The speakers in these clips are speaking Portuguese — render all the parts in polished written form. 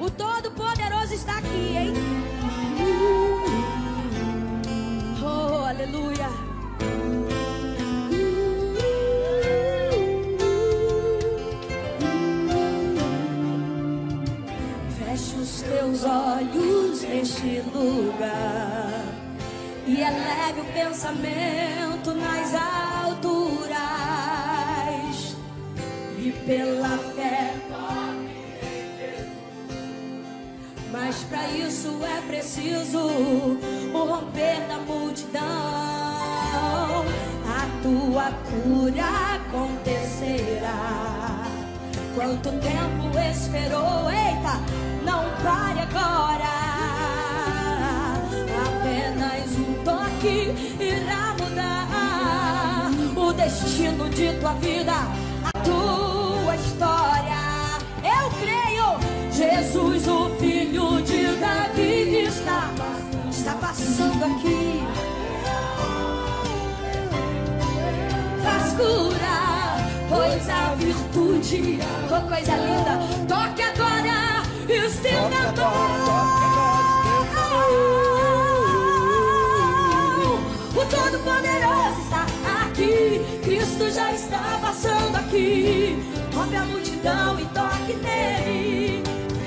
O Todo-Poderoso está aqui, hein? Oh, aleluia. Feche os teus olhos neste lugar e eleve o pensamento nas alturas, e pela fé. Mas para isso é preciso o romper da multidão. A tua cura acontecerá. Quanto tempo esperou? Eita, não pare agora. Apenas um toque irá mudar o destino de tua vida, a tua história. Eu creio, Jesus, o filho de Davi, está passando aqui. Faz curar, pois a virtude, oh coisa linda, toque agora e estenda a mão. O Todo-Poderoso está aqui, Cristo já está passando aqui. Rompe a multidão e toque nele.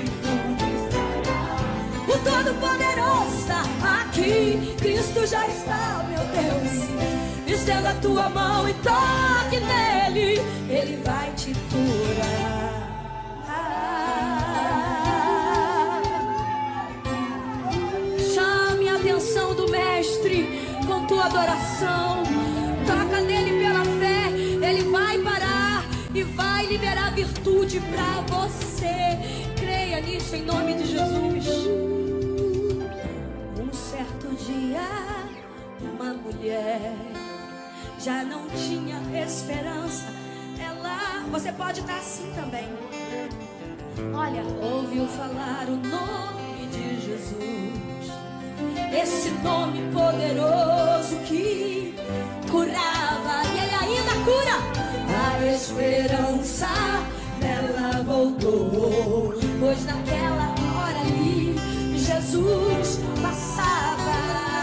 O Todo-Poderoso está aqui, Cristo já está, meu Deus. Estenda a tua mão e toque nele, ele vai te curar. Chame a atenção do Mestre com tua adoração. Toca nele pela fé, ele vai parar e vai liberar virtude para você. Creia nisso em nome de Jesus. Um certo dia, uma mulher já não tinha esperança. Você pode estar assim também. Olha, ouviu falar o nome de Jesus, esse nome poderoso que curava, e ele ainda cura. A esperança dela voltou, pois naquela hora ali Jesus passava.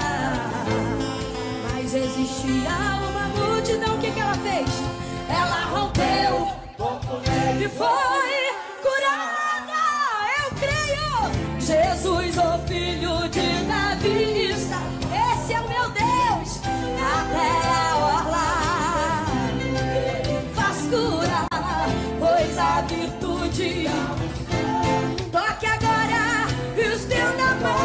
Mas existia uma multidão, o que ela fez? Ela rompeu e foi curada. Eu creio, Jesus, o filho de Davi, está. Esse é o meu Deus, até a orla faz cura, pois a virtude. Toque agora e estenda a mão.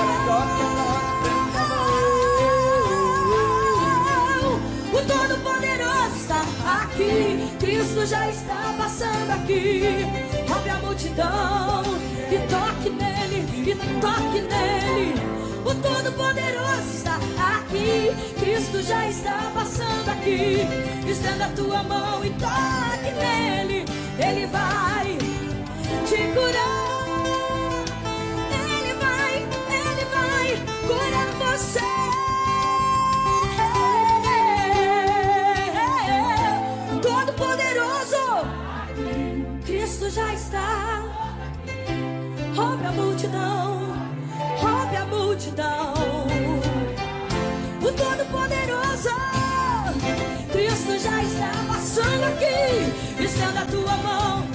O Todo-Poderoso está aqui, Cristo já está passando aqui. Rompe a multidão e toque nele, e toque nele. O Todo-Poderoso está aqui, Cristo já está passando aqui. Estenda a tua mão e toque nele, ele vai te curar. Ele vai curar você. Todo-Poderoso, Cristo já está. Rompe a multidão, rompe a multidão. O Todo-Poderoso, Cristo já está passando aqui. Estenda a tua mão,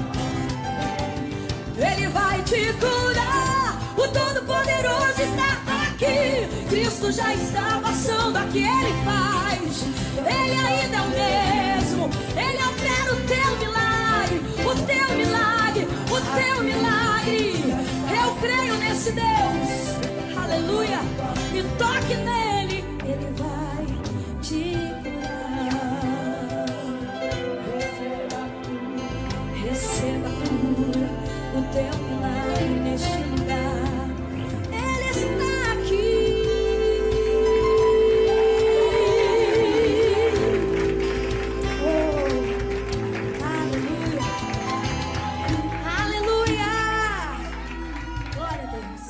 ele vai te curar. O Todo-Poderoso está aqui, Cristo já está passando aqui. Ele faz, ele ainda é o mesmo. Ele opera o teu milagre, o teu milagre, o teu milagre. Eu creio nesse Deus, aleluia. E toque nele, ele vai te curar. Receba a cura, o teu milagre neste lugar. Ele está aqui. Oh, aleluia. Aleluia. Glória a Deus.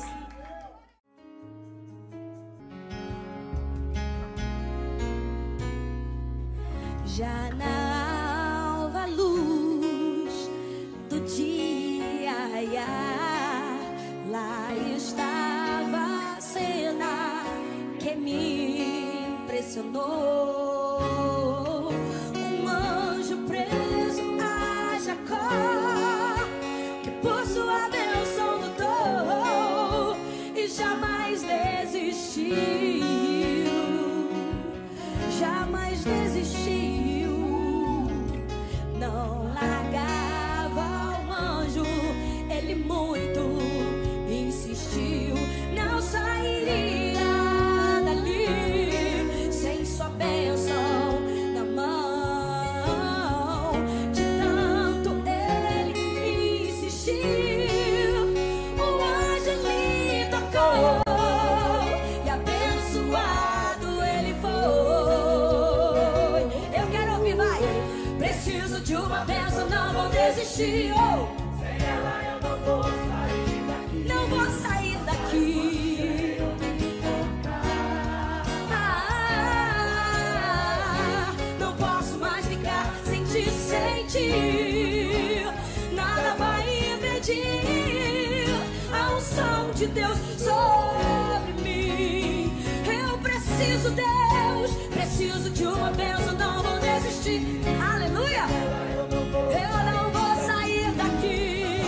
Já na alva luz do dia, não vão desistir. Oh. Sem ela eu não vou sair daqui. Não vou sair daqui. Não posso mais ficar sem te sentir. Nada vai impedir a unção de Deus sobre mim. Eu preciso, Deus, preciso de uma bênção, não vou desistir. Aleluia! Eu não vou sair daqui.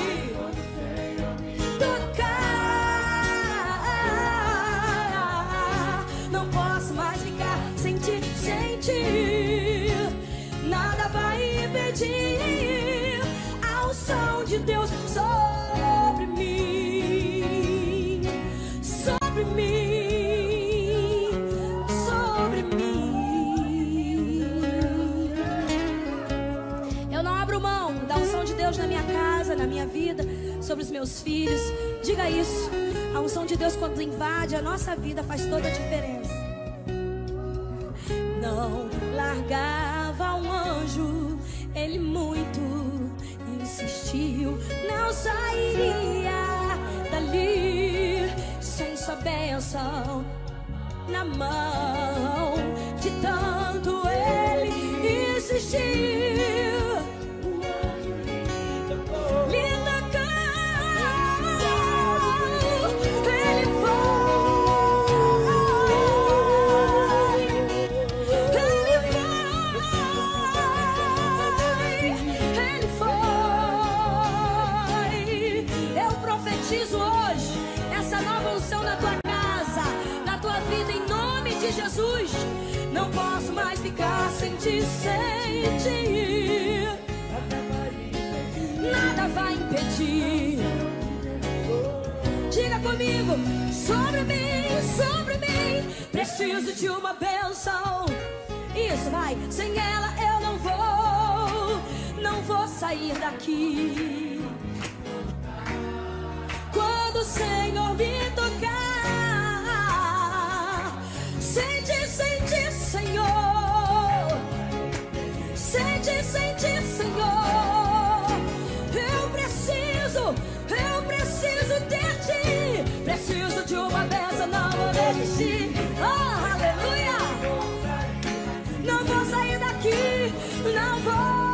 Tocar, não posso mais ficar sem te sentir. Nada vai impedir a unção de Deus sobre mim, sobre mim, sobre mim. Eu não abro mão da unção de Deus na minha casa, na minha vida, sobre os meus filhos. Diga isso. A unção de Deus, quando invade a nossa vida, faz toda a diferença. Não largava um anjo, ele muito insistiu. Não sairia dali sem sua bênção na mão. De tanto ele insistiu. Hoje, essa nova unção na tua casa, na tua vida, em nome de Jesus. Não posso mais ficar sem te sentir. Nada vai impedir. Diga comigo, sobre mim, preciso de uma bênção. Isso, vai, sem ela eu não vou sair daqui. Quando o Senhor me tocar, sente, Senhor. Sente, Senhor. Eu preciso de ti. Preciso de uma bênção, não vou desistir. Oh, aleluia. Não vou sair daqui, não vou.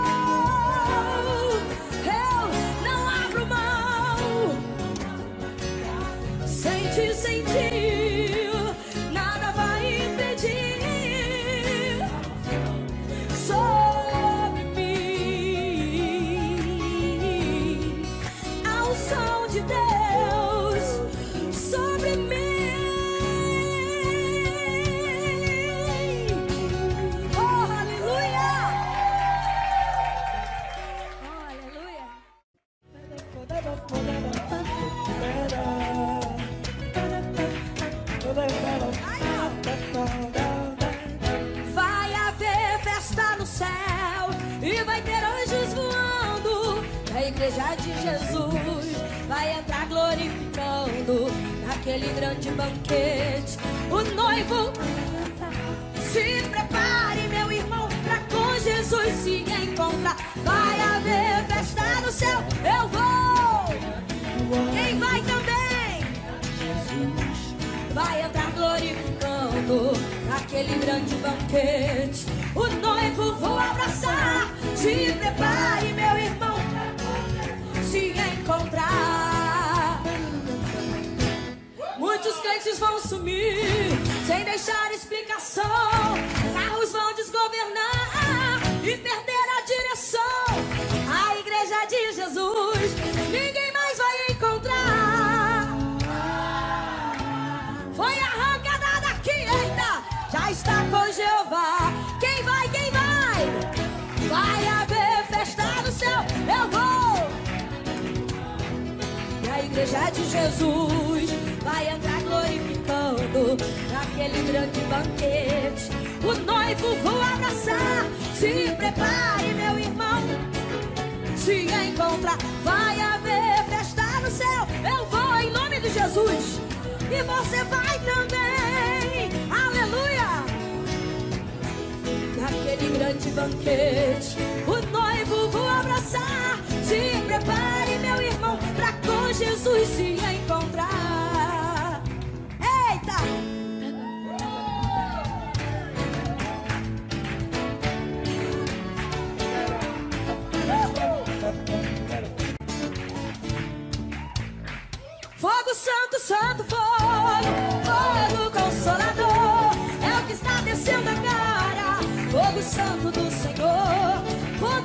Sentir, nada vai impedir sobre mim a unção de Deus sobre mim. Oh, aleluia! Oh, aleluia! Vai haver festa no céu e vai ter anjos voando. A igreja de Jesus vai entrar glorificando naquele grande banquete. O noivo, se prepare, meu irmão, pra com Jesus se encontrar. Vai haver festa no céu, eu vou. Quem vai também? Jesus vai entrar glorificando naquele grande banquete. O noivo vou abraçar. Se prepare, meu irmão, se encontrar. Muitos crentes vão sumir sem deixar explicação. Carros vão desgovernar e perder a direção. A igreja de Jesus ninguém mais vai encontrar. Foi arrancada daqui, eita, já está com Jeová. Quem vai, quem vai? Vai haver festa no céu, eu vou. E a igreja de Jesus vai entrar glorificando naquele grande banquete. O noivo vou abraçar. Se prepare, meu irmão, se encontrar. Vai haver festa no céu, eu vou em nome de Jesus. E você vai também, aleluia. Naquele grande banquete, o noivo vou abraçar.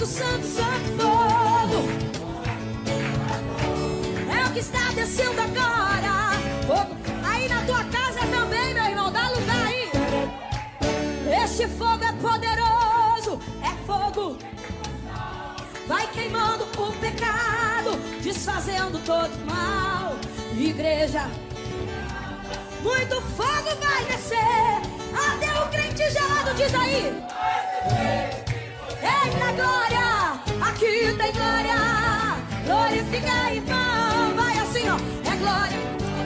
Santo, Santo, Santo fogo. É o que está descendo agora. Fogo. Aí na tua casa também, meu irmão, dá lugar aí. Este fogo é poderoso, é fogo. Vai queimando o pecado, desfazendo todo mal. Igreja, muito fogo vai descer. Até o crente gelado diz aí. Eita glória, aqui tem glória. Glorifica, irmão. Vai assim, ó. É glória,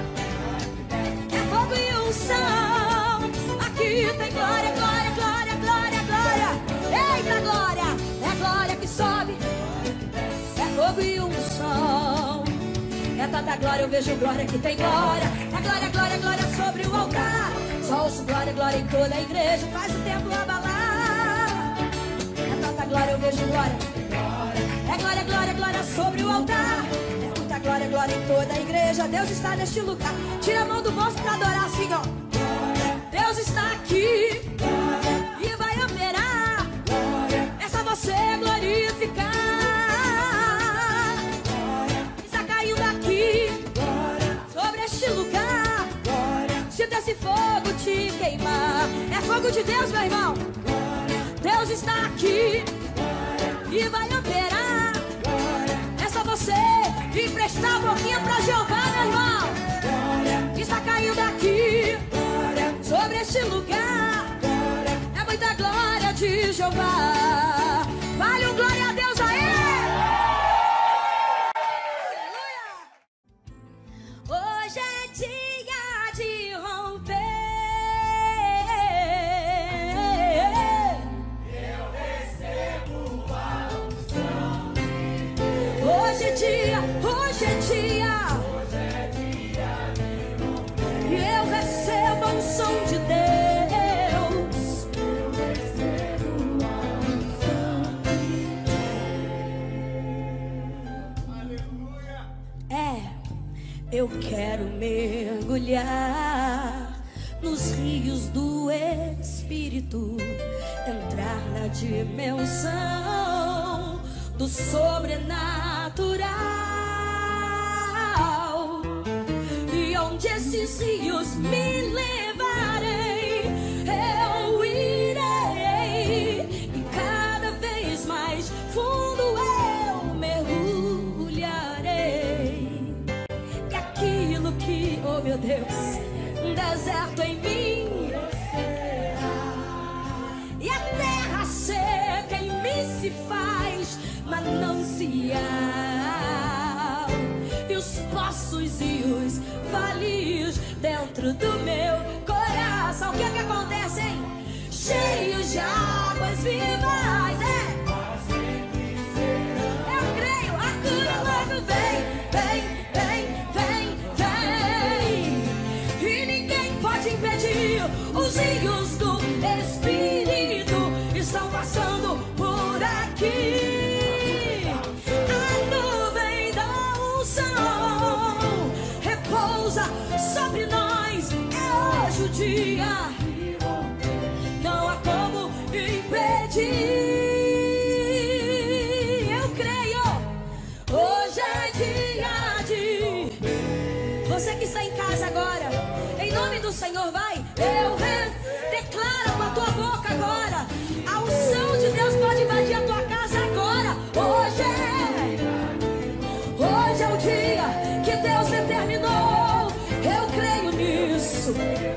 é fogo e unção. Aqui tem glória, glória, glória, glória, glória. Eita glória, é glória que sobe. É fogo e unção. É tanta glória, eu vejo glória que tem glória. É glória, glória, glória sobre o altar. Só ouço glória, glória em toda a igreja. Faz o templo abalar. É tanta glória, eu vejo glória. É glória, glória, glória sobre o altar. É muita glória, glória em toda a igreja. Deus está neste lugar. Tira a mão do bolso pra adorar assim, ó. Deus está aqui e vai operar. É só você glorificar. Está caindo aqui sobre este lugar. Sinta esse fogo te queimar. É fogo de Deus, meu irmão. Deus está aqui e vai operar. É só você emprestar a boquinha pra Jeová, meu irmão. Está caindo aqui sobre este lugar. É muita glória de Jeová. Vale um glória a Deus aí. Aleluia. Hoje é dia de romper. Eu recebo a unção. Hoje é dia, hoje é dia. E eu recebo a unção de Deus. Eu recebo a unção de Deus. É, eu quero mergulhar nos rios do Espírito, entrar na dimensão do sobrenatural. Onde esses rios me levarem, eu irei. E cada vez mais fundo eu mergulharei. E aquilo que, oh meu Deus, deserto em mim, e a terra seca em mim se faz manancial. E os poços e os valios dentro do meu coração. O que é que acontece, hein? Cheios de águas vivas, eu creio, a cura logo vem, vem, vem, vem, vem. E ninguém pode impedir. Os rios do Espírito estão passando por aqui. Sobre nós é hoje o dia, não há como impedir. Eu creio, hoje é dia de. Você que está em casa agora, em nome do Senhor, vai. Declara com a tua boca agora. A unção de Deus pode invadir a tua casa agora. Hoje é o dia que Deus determinou. Eu creio nisso.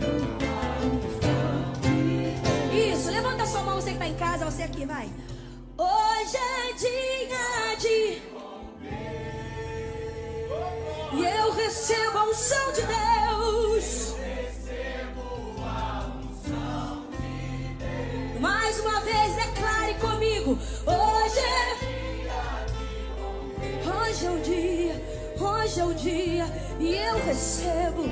Isso, levanta a sua mão, você que está em casa, você aqui, vai. Hoje é dia de. E eu recebo a unção de Deus. Mais uma vez, declare comigo. Hoje é o dia. Hoje é o dia e eu recebo.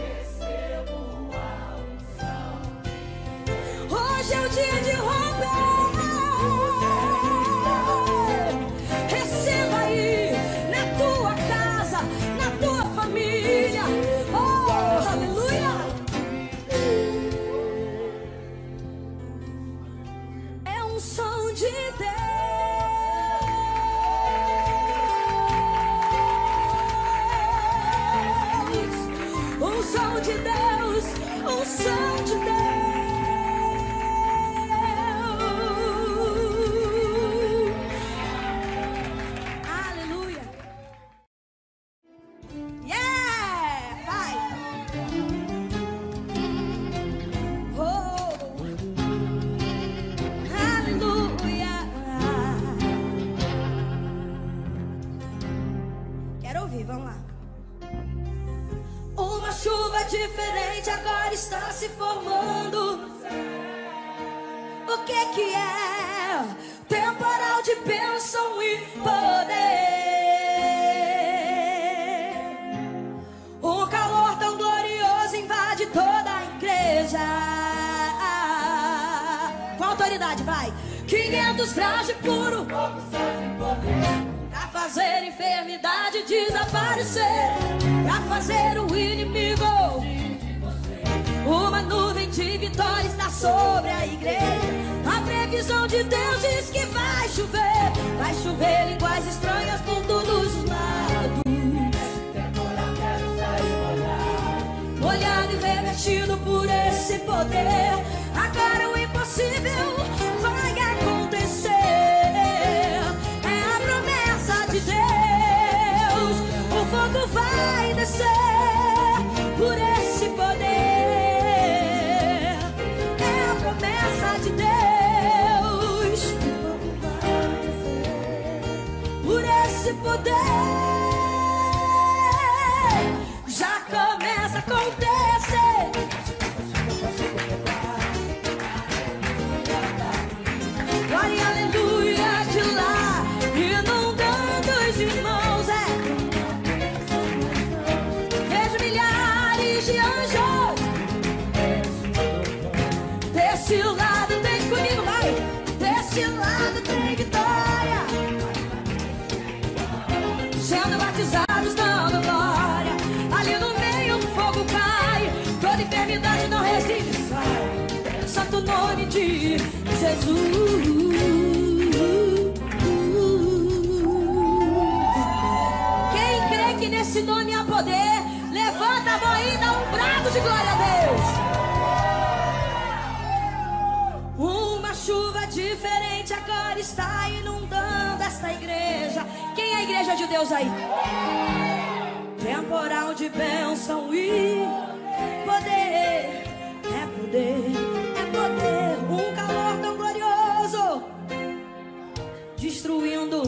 Hoje é o dia de romper. Receba aí na tua casa, na tua família. Oh, aleluia. É um som de Deus. salvação de Deus. Aleluia. Yeah! Vai! Oh! Aleluia! Quero ouvir, vamos lá. Uma chuva diferente agora está se formando. O que que é? Temporal de bênção e poder. Um calor tão glorioso invade toda a igreja. Com autoridade, vai. 500 graus de puro fogo, sangue e poder. Pra fazer enfermidade desaparecer, pra fazer o inimigo. Uma nuvem de vitória está sobre a igreja. A previsão de Deus diz que vai chover. Vai chover línguas estranhas por todos os lados. Molhado e revestido por esse poder. Agora o impossível vai acontecer. O fogo vai descer por esse poder. É a promessa de Deus. O fogo vai descer por esse poder. Já começa a acontecer. Glória e aleluia de lá, inundando os irmãos. Desse lado tem comigo, vai. Desse lado tem vitória. Sendo batizados dando glória. Ali no meio o fogo cai. Toda enfermidade não resiste. Sai. Santo nome de Jesus. Quem crê que nesse nome há poder, levanta a mão e dá um brado de glória a Deus. Uma chuva diferente agora está inundando esta igreja. Quem é a igreja de Deus aí? Temporal de bênção e poder. É poder, é poder. Um calor tão glorioso, destruindo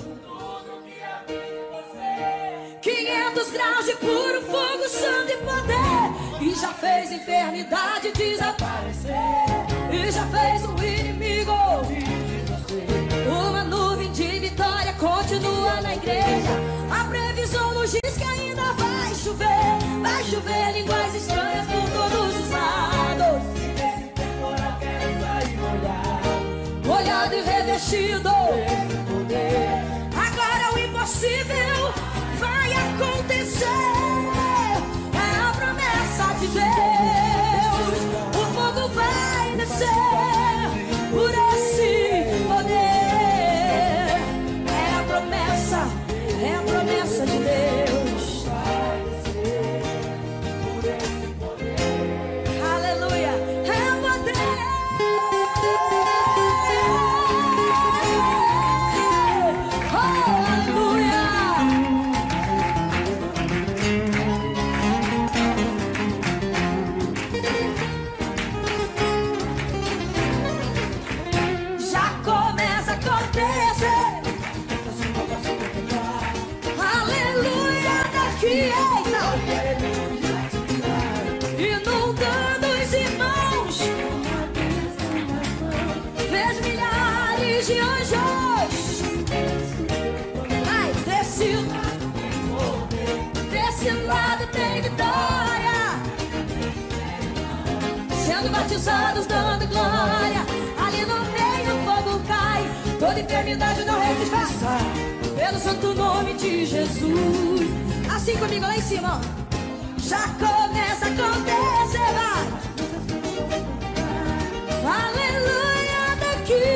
500 graus de puro fogo, santo e poder. E já fez enfermidade desaparecer. E já fez o inimigo. Uma nuvem de vitória continua na igreja. A previsão nos diz que ainda vai chover. Vai chover línguas estranhas por todos os lados. Esse temporal quer sair molhado e revestido. Agora o impossível vai acontecer. É a promessa de Deus. O fogo vai descer por esse poder. É a promessa de Deus. Aleluia. É o poder. Oh, aleluia. Inundando os irmãos, fez milhares de anjos. Ai, desse lado tem vitória. Sendo batizados dando glória. Ali no meio o fogo cai. Toda enfermidade não resiste. Pelo santo nome de Jesus. Assim comigo lá em cima. Já começa a acontecer, vai. Aleluia daqui.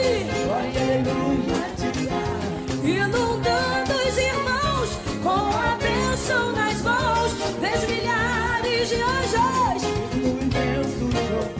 Inundando os irmãos com a bênção nas mãos. Vejo milhares de anjos.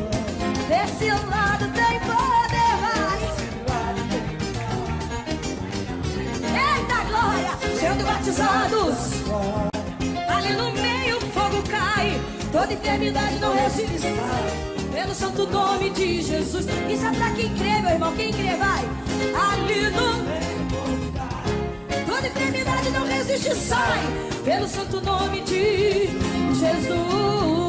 batizados. Ali no meio o fogo cai, toda enfermidade não resiste. Pelo santo nome de Jesus. Isso é pra quem crê, meu irmão, quem crê vai. Ali no meio o fogo cai, toda enfermidade não resiste, sai. Pelo santo nome de Jesus.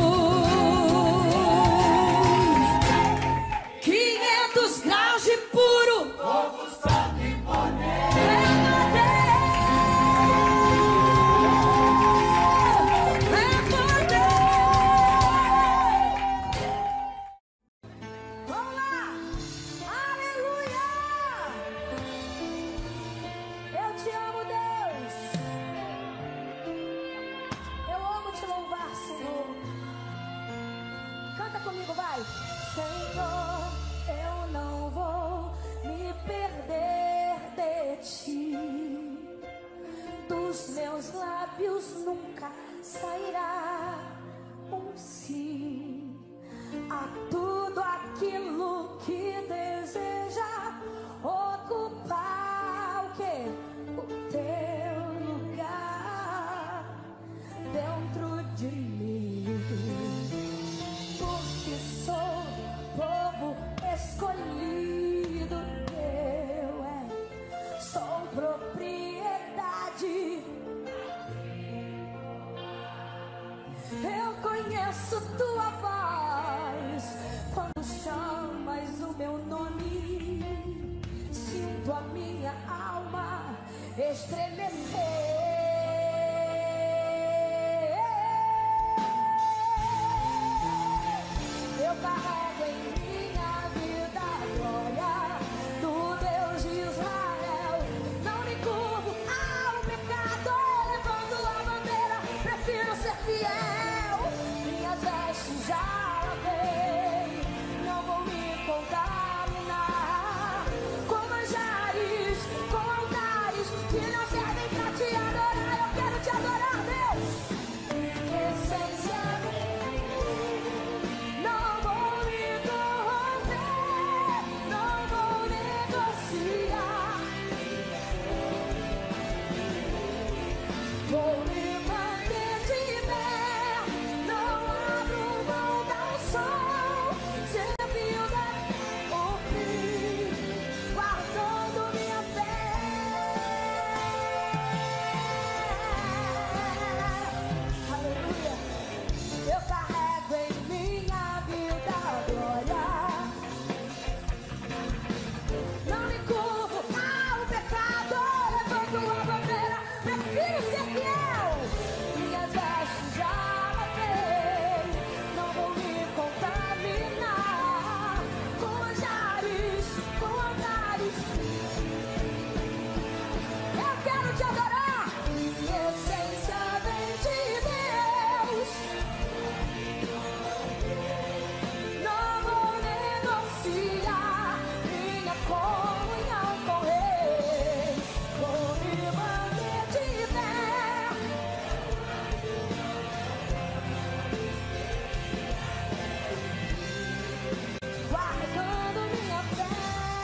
500 graus de puro fogo, santo e poder. Vamos lá! Aleluia! Eu te amo, Deus. Eu amo te louvar, Senhor. Canta comigo, vai. Senhor, eu não vou me perder de ti. Dos meus lábios nunca sairá um sim a tudo aquilo que deseja ocupar o quê? O teu lugar dentro de mim, porque sou povo escolhido teu, sou propriedade. Eu conheço tua voz quando chamas o meu nome. Sinto a minha alma estremecer. Eu carrego em minha vida a glória do Deus de Israel. Não me curvo ao pecado, levando a bandeira, prefiro ser fiel. Minhas vestes já lavei, não vou me contaminar com manjares, com altares que não servem pra te adorar. Eu quero te adorar, Deus. Essência, não vou me corromper, não vou negociar. Vou me manter de pé, não abro mão da unção, servindo por fim, guardando minha fé. Aleluia. Eu carrego em minha vida a glória. Não me curvo ao pecado, levanto a bandeira, prefiro ser fiel. Minhas vestes já lavei, não vou me contaminar com manjares, com altares. Eu quero te adorar. Minha essência vem de Deus. Não vou negociar minha comunhão com Ele. Vou me manter de pé, guardando minha fé.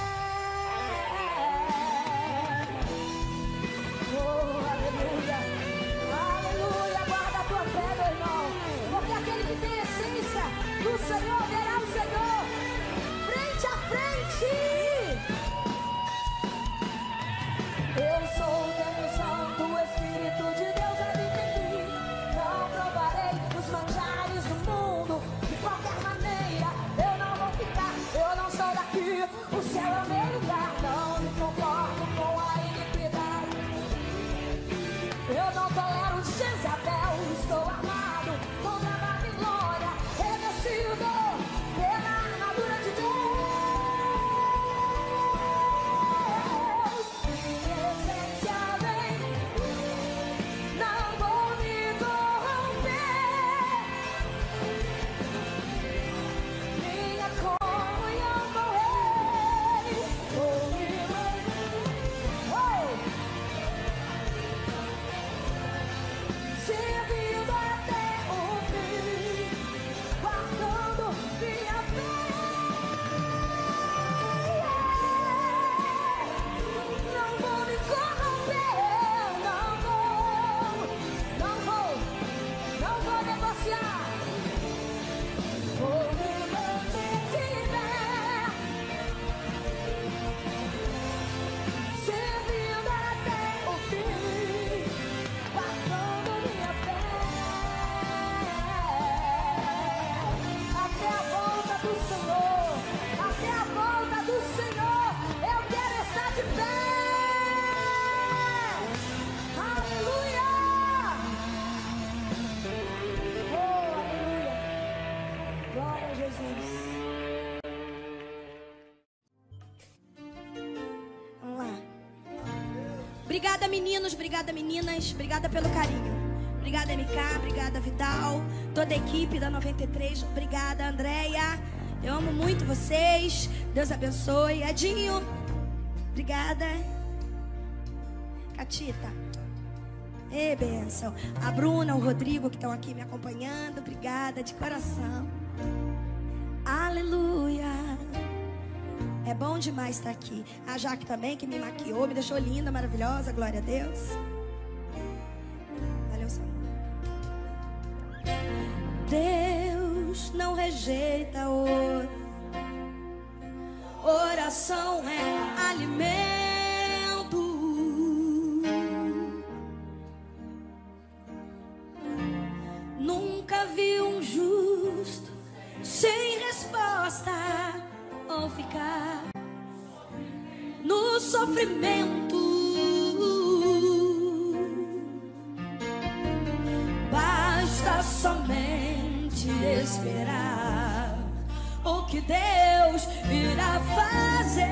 Oh, aleluia, aleluia. Guarda a tua fé, meu irmão, porque aquele que tem essência do Senhor verá o Senhor frente a frente. Eu sou o Deus Santo, o Espírito de Deus habita em mim. Não provarei os manjares do mundo de qualquer maneira. Eu não vou ficar, eu não sou daqui. O céu é o meu lugar, não me conformo com a iniquidade. Eu não tolero Jezabel, estou armado contra a Babilônia, revestido pela armadura de Deus. Minha essência vem, não vou me corromper. Minha comunhão com Ele, vou me manter. Oh! Obrigada, meninos, obrigada, meninas, obrigada pelo carinho. Obrigada, MK, obrigada, Vidal, toda a equipe da 93. Obrigada, Andréia. Eu amo muito vocês. Deus abençoe. Edinho, obrigada. Catita, ei, bênção. A Bruna, o Rodrigo que estão aqui me acompanhando. Obrigada de coração. Aleluia. É bom demais estar aqui. A Jaque também, que me maquiou, me deixou linda, maravilhosa. Glória a Deus. Valeu, Senhor. Deus não rejeita ouro. Oração é alimento. Nunca vi um justo sem resposta ou ficar no sofrimento. Basta somente esperar o que Deus irá fazer.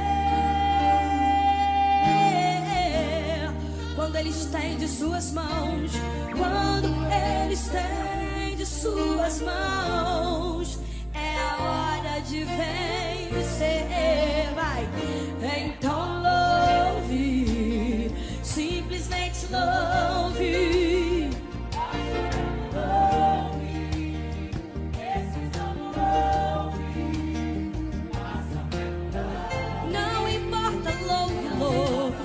Quando Ele estende suas mãos, quando Ele estende suas mãos, é a hora de vencer. Vai, então louve, simplesmente louve. Não importa, louve, louve.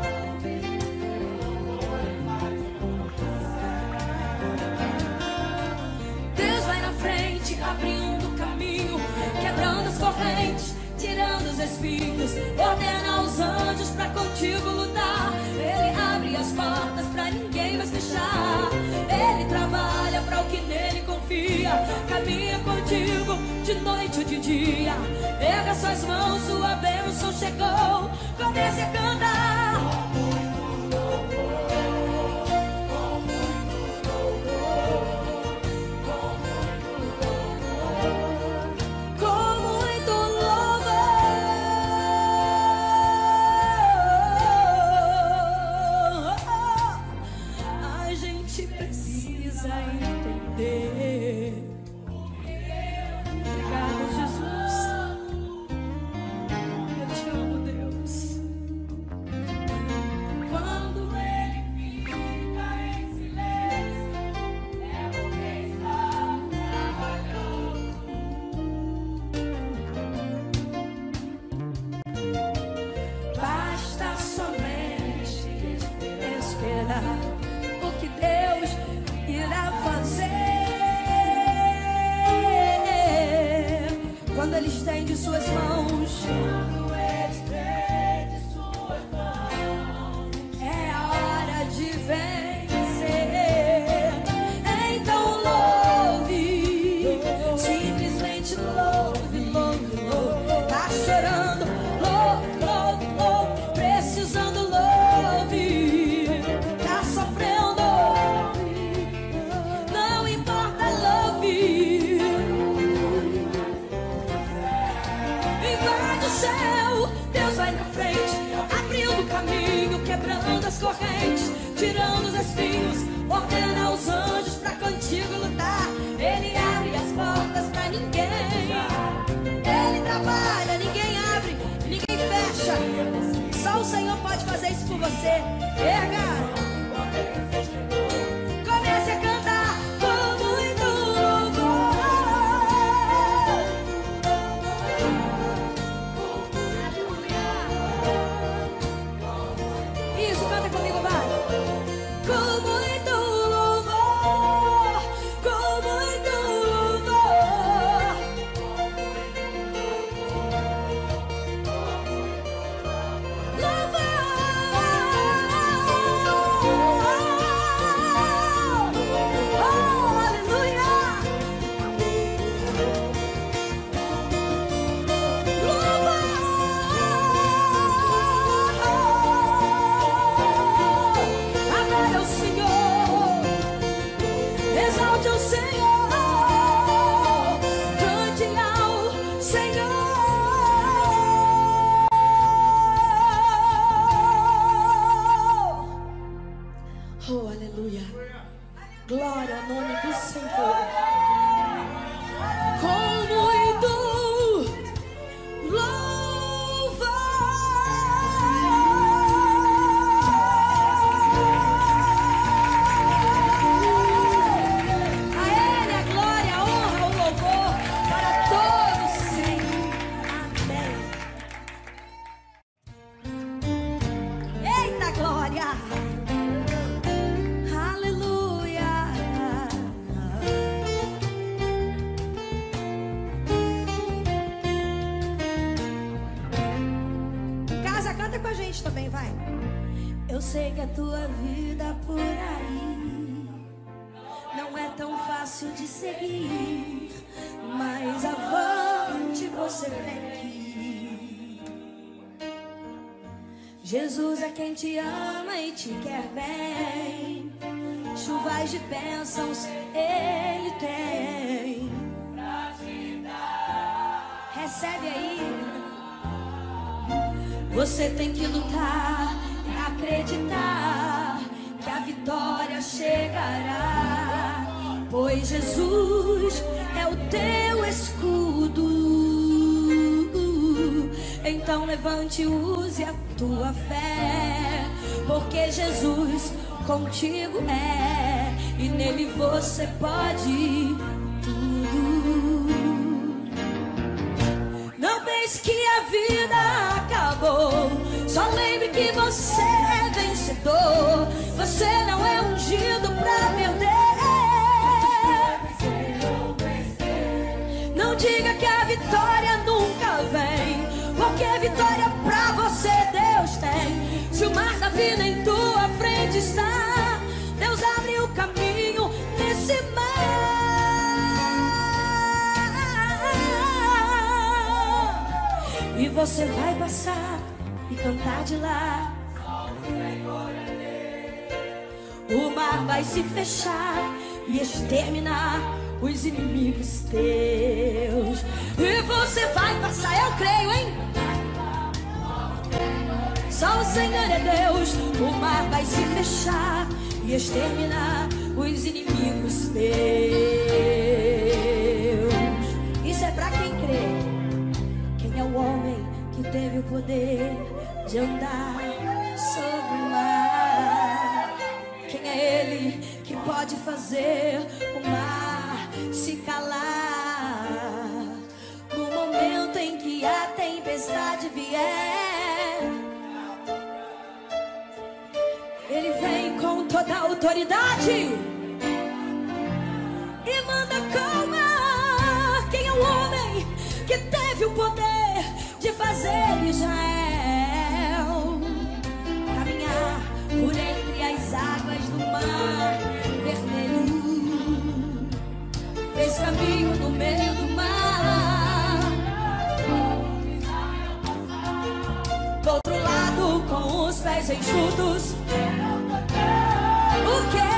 Deus vai na frente, abrindo o caminho, quebrando as correntes, tirando os espinhos, ordena aos anjos pra contigo lutar. Ele abre as portas pra ninguém mais fechar. Ele trabalha pra o que nele confia, caminha contigo de noite ou de dia. Erga suas mãos, sua bênção chegou. Comece a cantar. O que Deus irá fazer quando Ele estende suas mãos. É a hora de vencer. Então louve, simplesmente louve, louve, louve. Tá chorando, louve, louve, louve. Precisando, louve. Deus vai na frente, abrindo o caminho, quebrando as correntes, tirando os espinhos, ordena aos anjos pra contigo lutar. Ele abre as portas pra ninguém, Ele trabalha, ninguém abre, ninguém fecha. Só o Senhor pode fazer isso por você. Erga, comece a cantar com muito louvor. Isso, canta comigo, vai. Com muito louvor, com muito louvor. Louvor. Oh, aleluia. Glória ao nome do Senhor. Com muito louvor. A Ele a glória, a honra, o louvor para todos sempre. Amém. Eita glória. Também vai. Eu sei que a tua vida por aí não é tão fácil de seguir, mas avante você tem que ir. Jesus é quem te ama e te quer bem. Chuvas de bênçãos Ele tem. Recebe aí. Você tem que lutar e acreditar que a vitória chegará, pois Jesus é o teu escudo. Então levante e use a tua fé, porque Jesus contigo é, e nele você pode tudo. Não pense que a vida acabou, só lembre que você é vencedor. Você não é ungido pra perder. Não diga que a vitória nunca vem, porque vitória pra você Deus tem. Se o mar da vida em tua frente está, Deus abre o caminho nesse mar. E você vai passar e cantar de lá. O mar vai se fechar e exterminar os inimigos teus. E você vai passar, eu creio, hein? Só o Senhor é Deus. O mar vai se fechar e exterminar os inimigos teus. Isso é pra quem crê. Quem é o homem que teve o poder de andar sobre o mar? Quem é ele que pode fazer o mar se calar? No momento em que a tempestade vier, ele vem com toda a autoridade e manda calma. Quem é o homem que teve o poder de fazer Israel caminhar por entre as águas do mar vermelho? Fez caminho no meio do mar, do outro lado com os pés enxutos. O quê?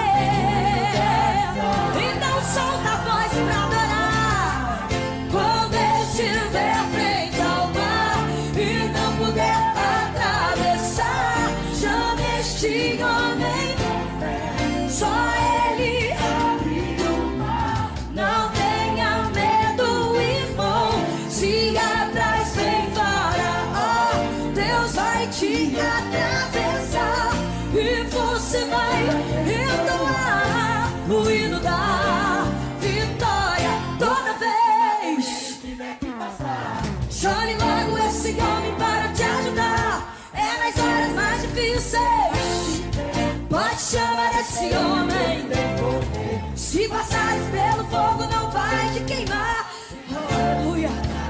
Então solta a voz pra adorar. Quando estiver frente ao mar e não puder atravessar, chame este homem, só ele abriu o mar. Não tenha medo, irmão, se atrás vem Faraó, Deus vai te atravessar e você vai entoar o hino da vitória toda vez. Chame logo esse homem para te ajudar. É nas horas mais difíceis. Pode chamar esse homem. Se passares pelo fogo, não vai te queimar. Aleluia.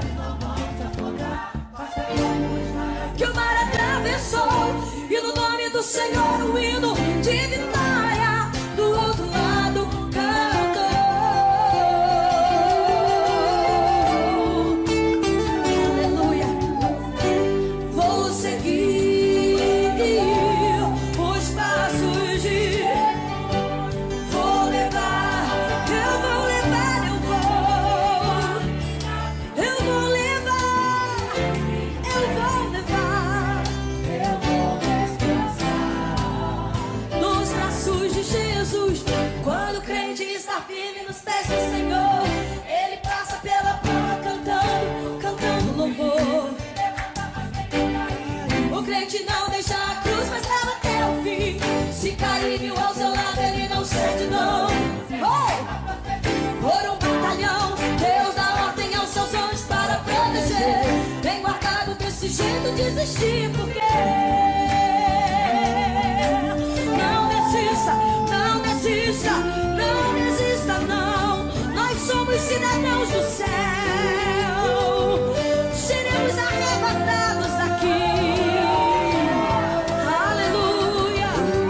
Que o mar atravessou e no nome do Senhor o hino de vitória do outro lado cantou. Aleluia. Vou seguir os passos de, vou levar, eu vou levar, eu vou levar, eu vou levar. Nos braços está firme nos pés do Senhor. Ele passa pela prova cantando louvor. O crente não deixa a cruz, mas leva até o fim. Se cair mil ao seu lado, ele não cede não. Por um batalhão, Deus dá ordem aos seus anjos para proteger. Bem guardado desse jeito, desistir porque não desista, não desista, não desista não. Nós somos cidadãos do céu, seremos arrebatados daqui. Aleluia.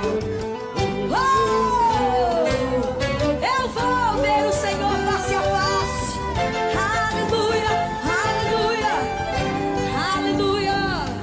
Eu vou ver o Senhor face a face. Aleluia, aleluia, aleluia.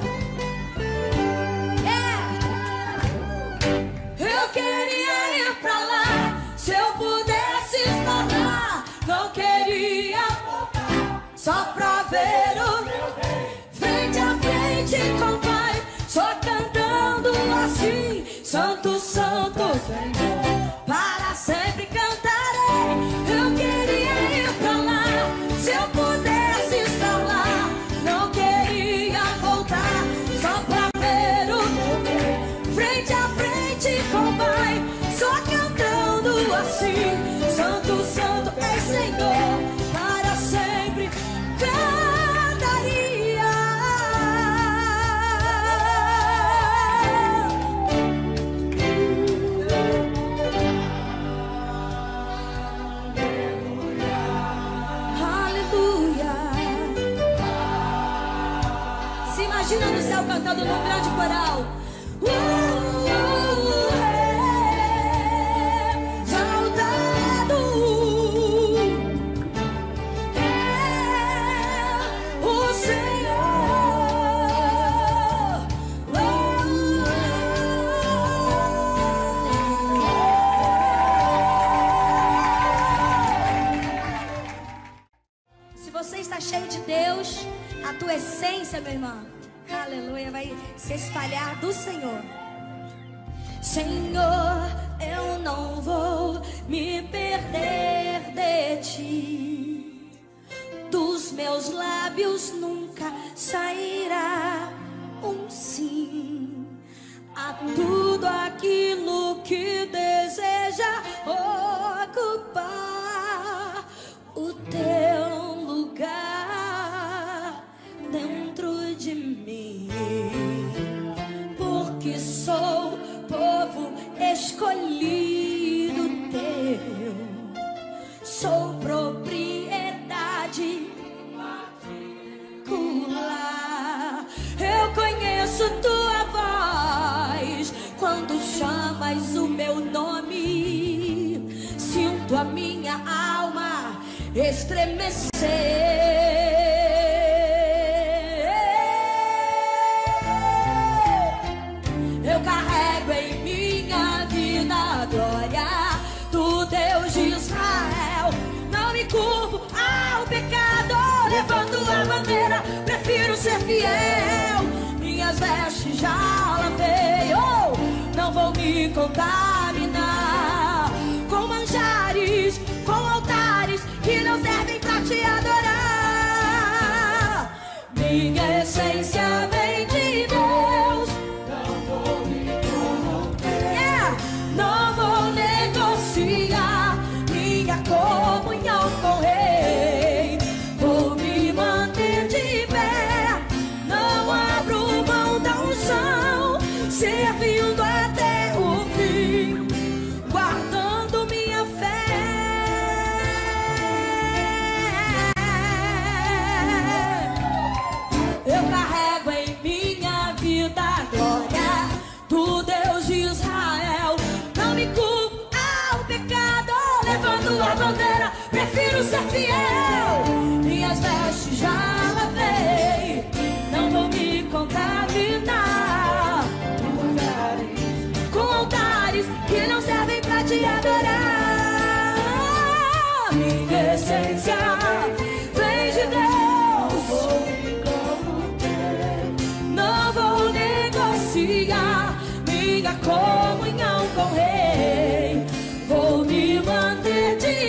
Eu queria ir pra lá, se eu pudesse estar lá. Não queria voltar, só pra ver o meu bem. Frente a frente com o Pai, só cantando assim: Santo, Santo, para sempre cantarei. Eu queria ir pra lá, se eu pudesse estar lá. Não queria voltar, só pra ver o meu bem. Frente a frente com o Pai, só cantando assim: Santo, Santo é Senhor, para sempre cantaria. Aleluia. Se imagina no céu cantando num grande coral. Saudado é o Senhor. Se você está cheio de Deus, a tua essência, meu irmão, aleluia, vai se espalhar do Senhor. Senhor, eu não vou me perder de ti. Dos meus lábios nunca sairá um sim a tudo aquilo que deseja ocupar o teu lugar dentro de mim, porque sou povo escolhido teu, sou propriedade particular. Eu conheço tua voz quando chamas o meu nome, sinto a minha alma estremecer. Eu carrego em minha vida a glória do Deus de Israel. Não me curvo ao pecado, levanto a bandeira, prefiro ser fiel. Minhas vestes já lavei, não vou me contaminar com manjares, com altares que não servem pra te adorar. Minha essência vem de Deus, não vou me corromper, não vou negociar minha comunhão com o Rei. Vou me manter de pé, não abro mão da unção, servindo até o fim, guardando minha fé. Eu carrego em minha vida a glória do Deus de Israel. Não me culpo ao pecado, levando a bandeira, prefiro ser fiel. Minhas vestes já lavei, não vou me contaminar com altares que não servem pra te adorar. Minha essência vem de Deus, não vou negociar minha comunhão com o Rei. Vou me manter de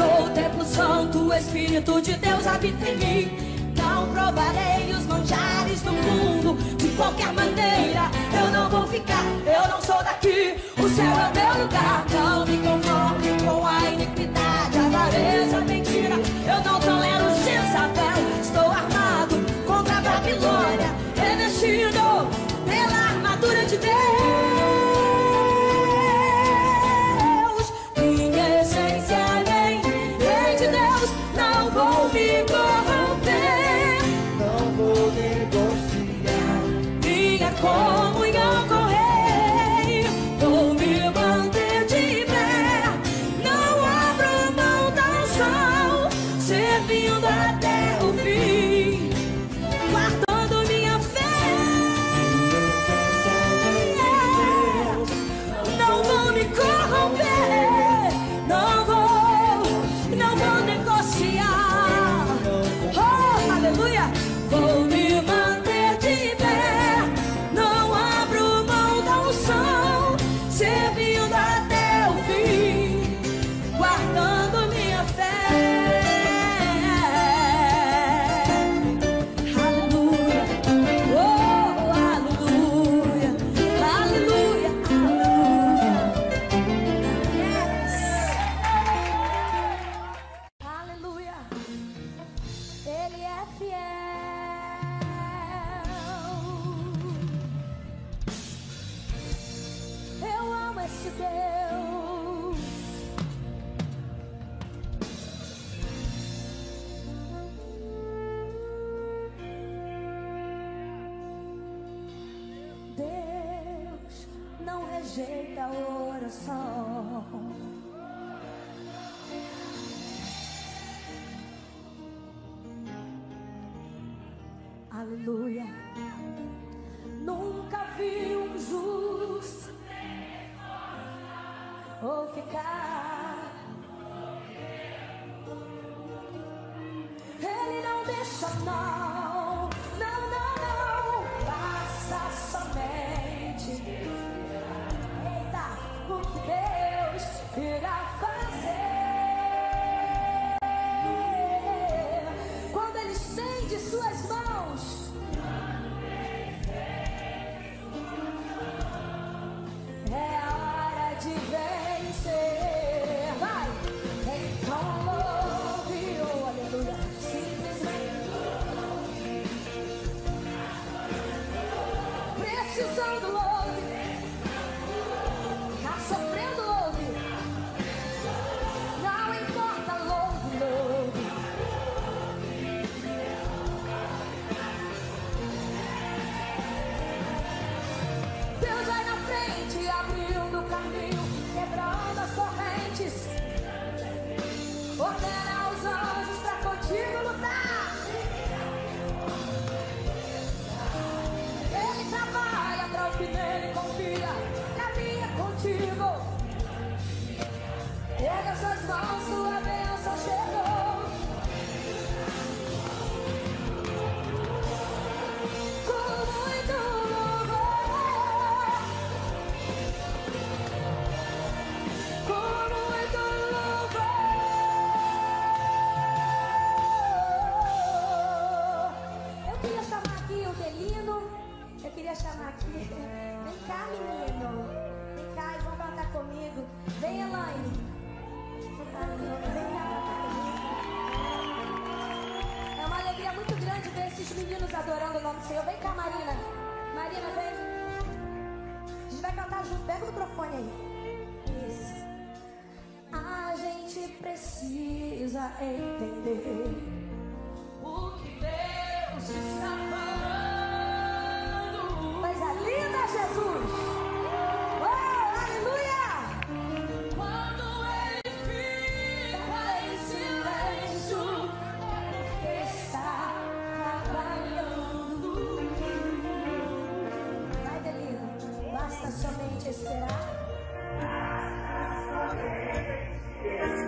Sou templo santo, o Espírito de Deus habita em mim. Não provarei os manjares do mundo. De qualquer maneira eu não vou ficar. Eu não sou daqui, o céu é o meu lugar. Não me conforme com a iniquidade, a avareza, a mentira. Eu não tolero Jezabel. Estou armado contra a Babilônia, revestido pela armadura de Deus. Minha essência vem de Deus. Não vou me corromper, não vou negociar. minha comunhão com o Rei, vou me manter de pé. Não abro mão da unção, servindo até o fim, guardando minha fé. Não vou me corromper, não vou negociar. Oh, aleluia! Vou me manter de pé. Não abro mão da unção, servindo até o fim, guardando minha fé. Aleluia! Oh, aleluia! Aleluia! Aleluia! Yes! Aleluia! Ele é fiel. Eu amo esse Deus. Deus não rejeita a oração. Aleluia. Nunca vi um justo ou ficar. Ele não deixa, não, não, não, não. Passa somente. Eita, o que Deus irá fazer quando Ele estende suas mãos. É a hora de vencer. Vai! Então louve, oh, aleluia. Simplesmente precisando louve. Tá sofrendo louve. Não importa, louve, louve. Deus vai na frente, abrindo o caminho, quebrando as correntes. Ordena os anjos pra contigo lutar. Ele trabalha pra o que nele confia, caminha contigo. Pega suas mãos, sua bênção chegou. Com muito louvor, com muito louvor. Eu queria chamar aqui o Delino. Eu queria chamar aqui. Vem cá, menino. Vem cá e vão cantar comigo. Vem, Elaine. Vem cá cantar comigo. É uma alegria muito grande ver esses meninos adorando o nome do Senhor. Vem cá, Marina. Marina, vem. A gente vai cantar junto. Pega o microfone aí. Isso. A gente precisa entender o que Deus está falando. Coisa linda, Jesus. Oh, aleluia. Quando Ele fica em silêncio, está trabalhando. Vai, Delino. Basta somente esperar.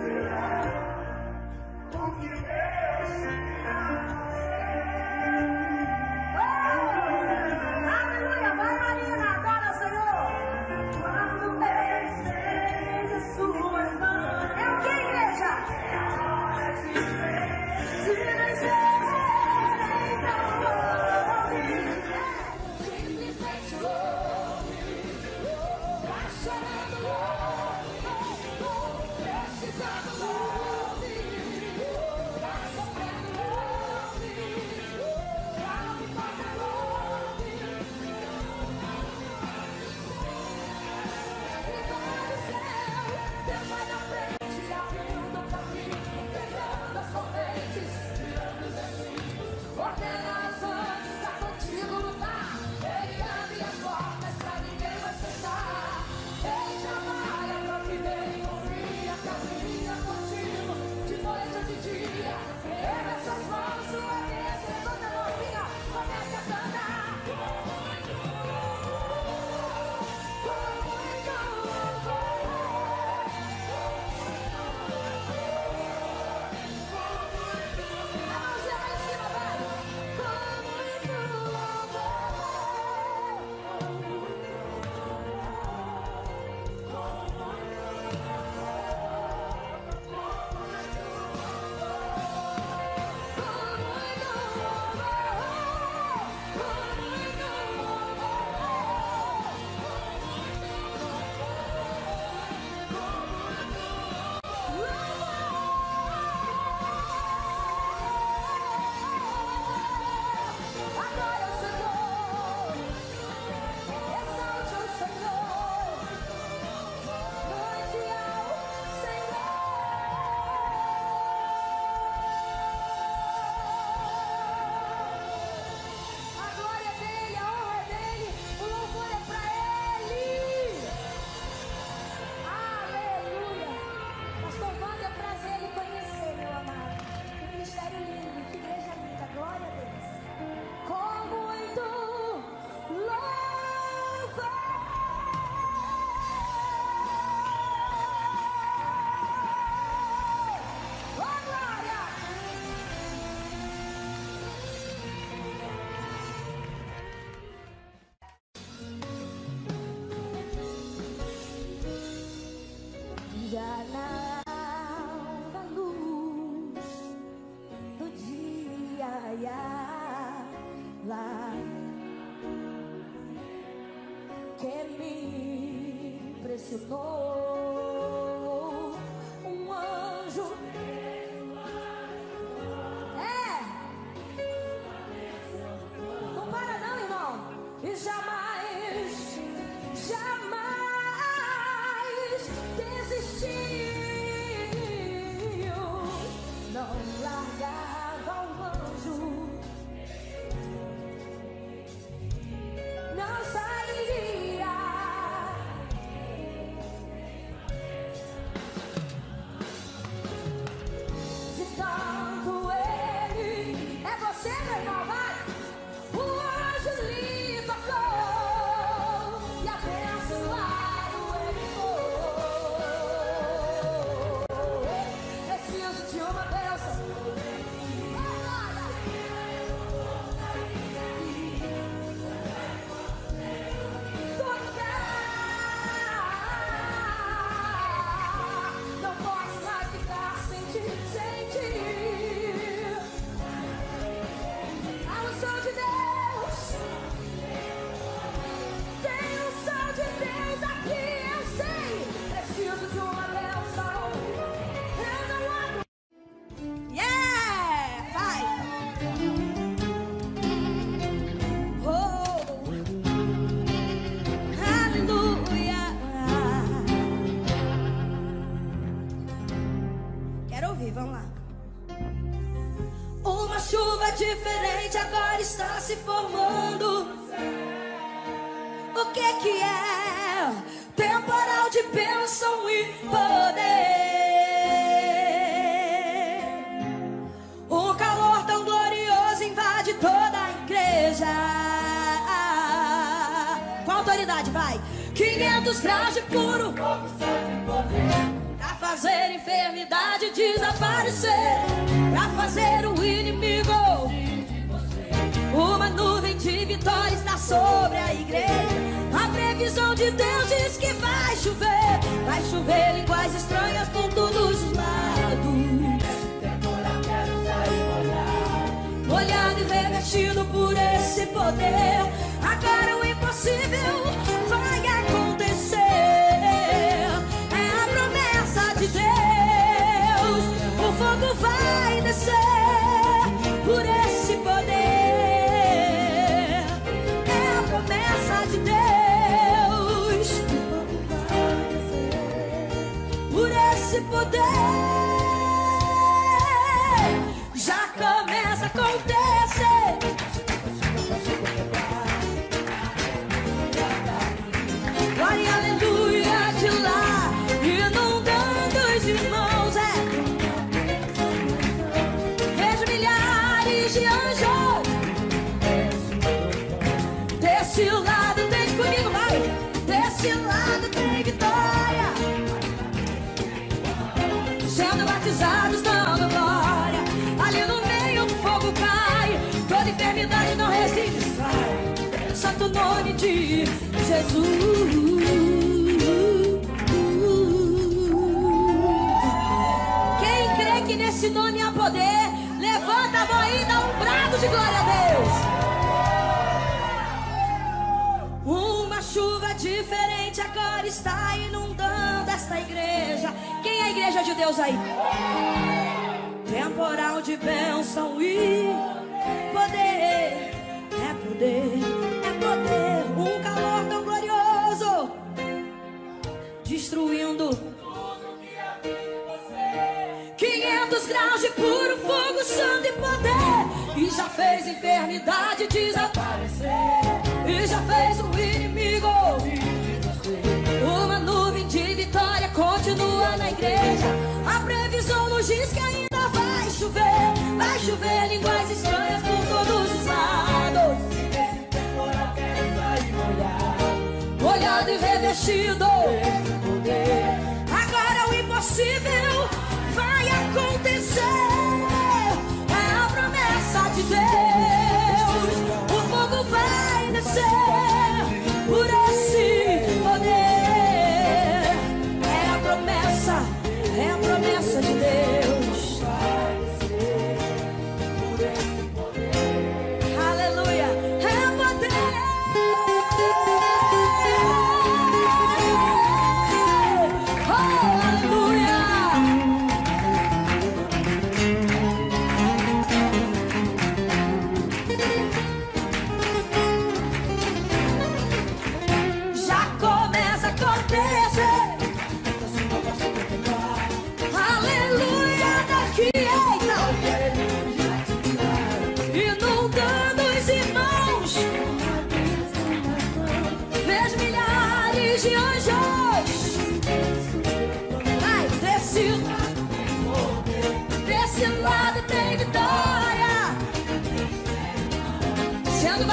O que Deus irá fazer. lá que me pressionou um anjo. Não para não, irmão. E jamais, jamais desistiu. Não largava o anjo. Não sairia. De tanto ele. É você, meu irmão, vai. O anjo lhe tocou e abençoado ele foi. Preciso de uma bênção. Não posso mais ficar sem ti, sem ti. A unção de Deus. Tem unção de Deus aqui, eu sei. Preciso de uma bênção. Eu não abro. Yeah! Vai! Oh! Aleluia! Quero ouvir, vamos lá. Uma chuva diferente agora está se formando. O que é? Temporal de bênção e poder. Um calor tão glorioso invade toda a igreja. Com autoridade, vai. 500 graus de puro pra fazer enfermidade desaparecer, pra fazer o inimigo. Uma nuvem de vitória está sobre a igreja. A previsão de Deus diz que vai chover. Vai chover línguas estranhas por todos os lados. Molhado e revestido por esse poder. Agora o impossível vai acontecer. É a promessa de Deus. O fogo vai descer por esse poder. É a promessa de Deus. Por esse poder. Já começa a acontecer. Glória, aleluia, de lá, inundando os irmãos, Vejo milhares de anjos. Desse lado tem comigo, vai. Desse lado tem vitória. Sendo batizados, dando glória. Ali no meio o fogo cai. Toda enfermidade não resiste, sai. Santo nome de Jesus. Quem crê que nesse nome há poder, levanta a mão e dá um brado de glória a Deus. Uma chuva diferente agora está inundando esta igreja. Quem é a igreja de Deus aí? Temporal de bênção e poder. É poder, é poder. Um calor tão glorioso, destruindo 500 graus de puro fogo, santo e poder. E já fez enfermidade desaparecer. E já fez o inimigo. Uma nuvem de vitória continua na igreja. A previsão nos diz que ainda vai chover. Vai chover línguas estranhas por todos os lados. Molhado e revestido. Agora o impossível vai acontecer. É a promessa de Deus. O fogo vai descer por esse poder. É a promessa de Deus.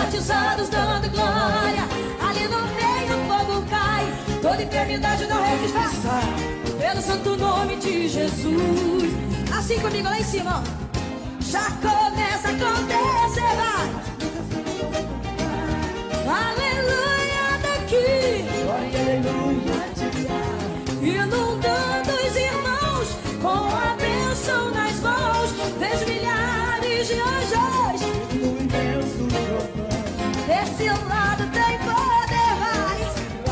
batizados dando glória. Ali no meio o fogo cai, toda enfermidade não resiste. Pelo santo nome de Jesus. Assim comigo lá em cima, ó. Já começa a acontecer, vai. Aleluia daqui, inundando os irmãos com a bênção nas mãos. Vejo milhares de anjos. Desse lado tem poder, vai.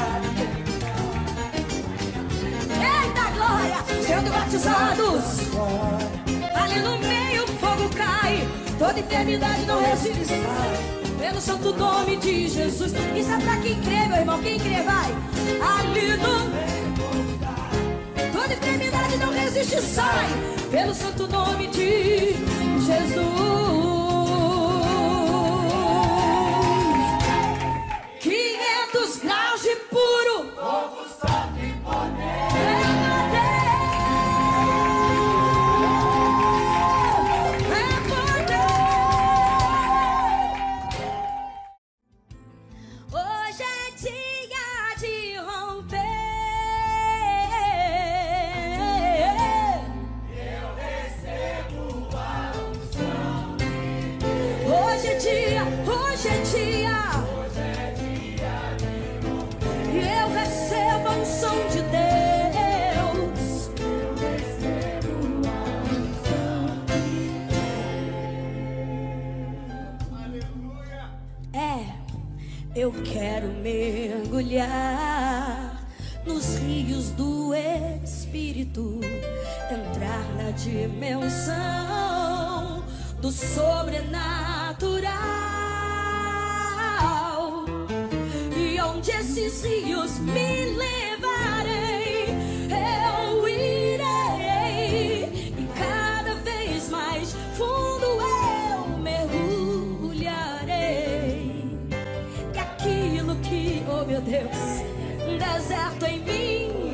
Eita glória, sendo batizados. Ali no meio o fogo cai, toda enfermidade não resiste. Pelo santo nome de Jesus. Isso é pra quem crê, meu irmão, quem crê vai. Ali no meio o fogo cai, toda enfermidade não resiste, sai. Pelo santo nome de Jesus. 500 graus de puro fogo santo e poder. Eu quero mergulhar nos rios do Espírito, entrar na dimensão do sobrenatural. E onde esses rios me levarem, eu irei. E cada vez mais fundo eu mergulharei. Que aquilo que, oh meu Deus, deserto em mim,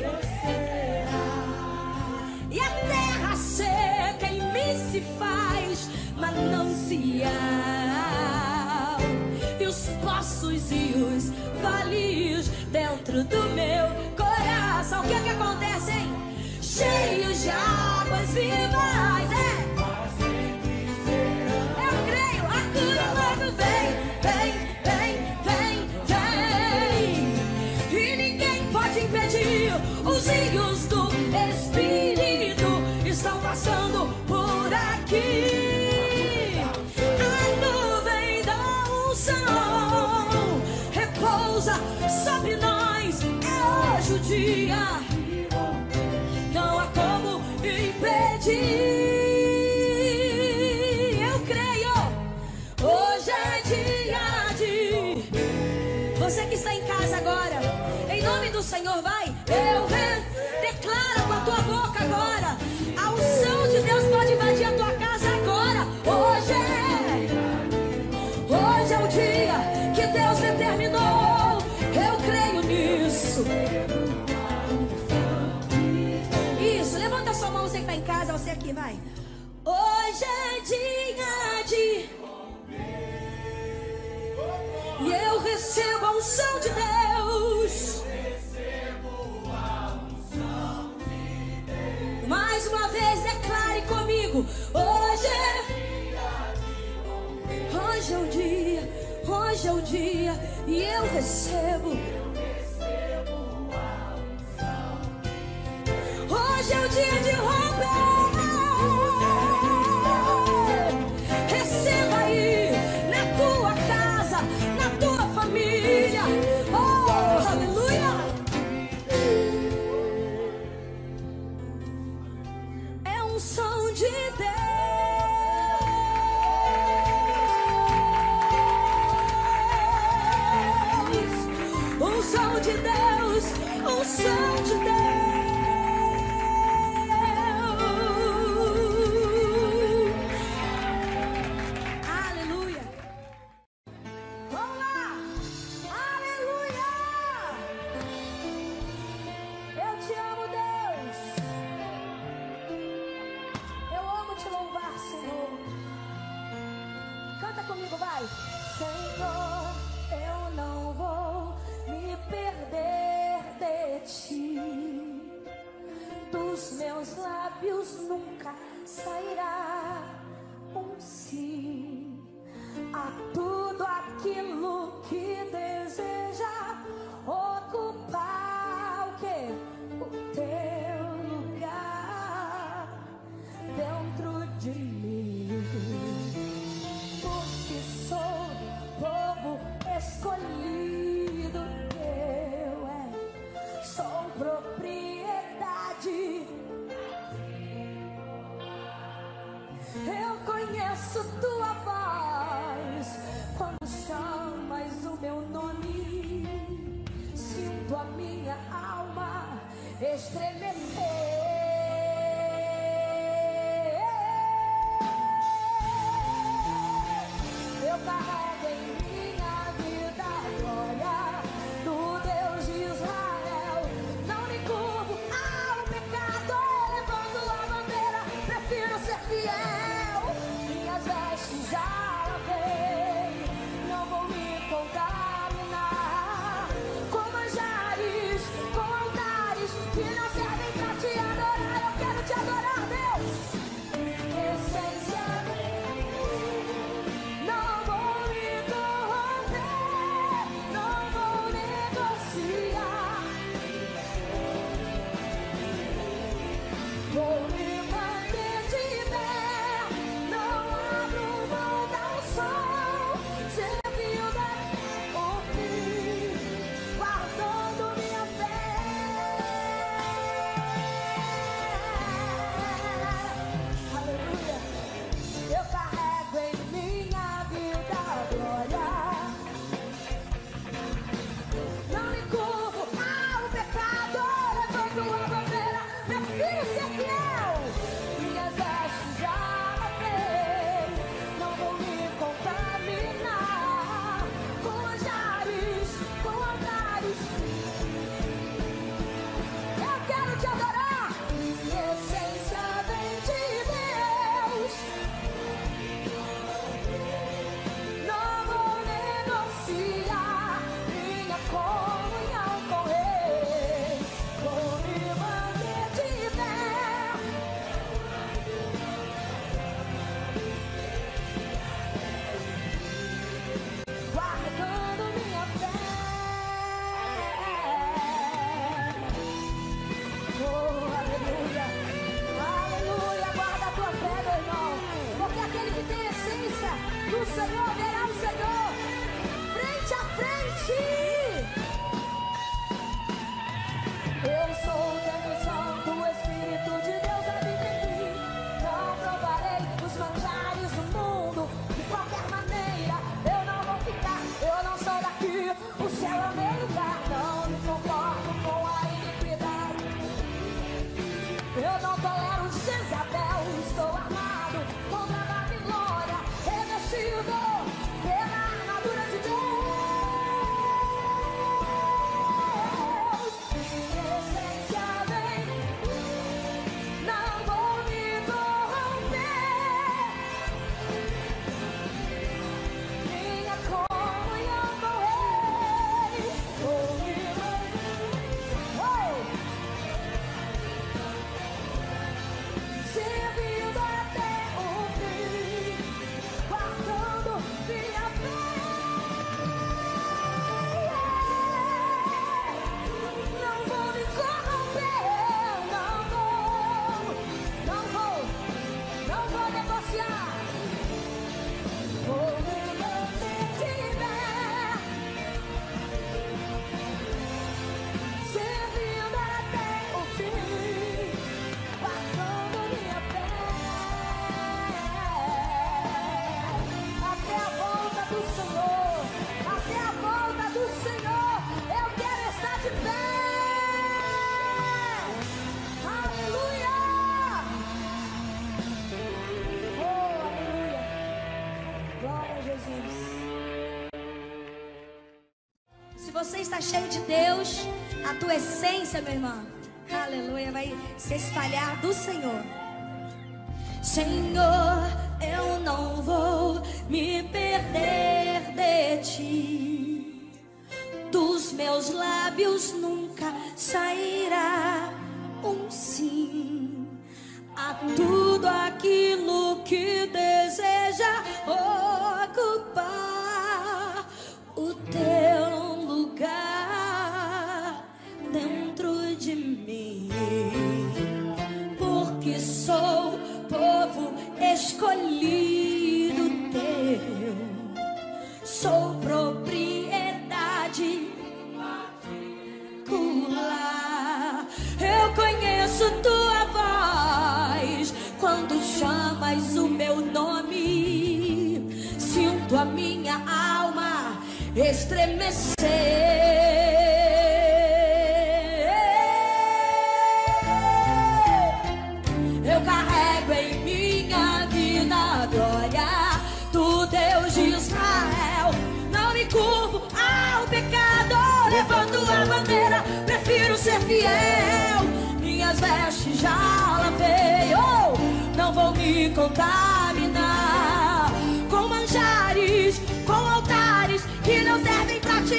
e a terra seca em mim se faz manancial, e os poços e os valios dentro do meu coração. O que é que acontece, hein? Cheios de águas vivas, eu creio, a cura logo vem, vem, vem, vem, vem, e ninguém pode impedir. Os rios do Espírito estão passando por aqui. A nuvem da unção repousa sobre nós. É hoje o dia, não há como impedir. Eu creio, hoje é dia de... Você que está em casa agora, em nome do Senhor, vai. Eu declaro com a tua boca agora. A unção de Deus pode invadir a tua casa agora. Hoje é o dia que Deus determinou. Eu creio nisso. Isso, levanta sua mão, você que está em casa, você aqui, vai. Hoje é dia de... E eu recebo a unção de Deus. Mais uma vez, declare comigo. Hoje é o dia, hoje é o dia, e eu recebo. Hoje é o dia de romper. Receba aí, na tua casa, na tua família. Oh, aleluia. É um som de Deus. Um som de Deus, um som de Deus. Aleluia. Vamos lá. Aleluia. Eu te amo, Deus. Eu amo te louvar, Senhor. Canta comigo, vai. Senhor. não vou me perder de ti. Dos meus lábios nunca sairá um sim a tudo aquilo que deseja ocupar o quê? O teu lugar dentro de mim, porque sou povo escolhido teu, sou propriedade. Eu conheço tua voz quando chamas o meu nome. Sinto a minha alma estremecer. Eu carrego em minha vida a glória do Deus de Israel. Não me curvo ao pecado, levando a bandeira, prefiro ser fiel. Minhas vestes já lavei, não vou me contaminar com manjares, com altares que não servem pra te adorar. Eu quero te adorar, Deus. Essência, não vou me corromper, não vou negociar. Vou me manter de pé, não abro mão da unção, servindo o fim, guardando minha fé. Aleluia. Eu carrego em minha vida a glória. Não me curvo ao pecado, levanto a bandeira, prefiro ser fiel. Minhas vestes já lavei, não vou me contaminar com manjares, com altares. Eu quero te adorar. Minha essência vem de Deus. Não vou negociar minha comunhão com Ele. Vou me manter de pé, guardando minha fé. Oh, aleluia, aleluia. Guarda a tua fé, meu irmão, porque aquele que tem essência do Senhor verá o Senhor frente a frente. Eu sou o Templo Santo, o Espírito de Deus habita em mim. Não provarei os manjares do mundo de qualquer maneira. Eu não vou ficar, eu não sou daqui. O céu é o meu lugar, não me conformo com a iniquidade. Eu não tolero Jezabel, estou armado contra a Babilônia, revestido pela armadura de Deus. Minha essência vem, não vou me corromper. Minha comunhão com Ele, vou me manter. Servindo até o fim, guardando minha fé. Não vou me corromper, não vou negociar. Vou me manter de pé, servindo até o fim, guardando minha fé. Até a volta do Senhor, até a volta do Senhor, eu quero estar de pé. Aleluia. Oh, aleluia. Glória a Jesus. Se você está cheio de Deus, a tua essência, meu irmão, aleluia, vai se espalhar do Senhor. Senhor, eu não vou me perder de ti. meus lábios nunca sairá um sim a tudo aquilo que deseja ocupar o teu lugar dentro de mim, porque sou povo escolhido teu, sou propriedade particular. Eu conheço tua voz quando chamas o meu nome, sinto a minha alma estremecer. Eu carrego em minha vida a glória do Deus de Israel. Não me curvo ao pecado, levanto a bandeira, prefiro ser fiel. Minhas vestes já lavei, não vou me contaminar com manjares, com altares que não servem pra te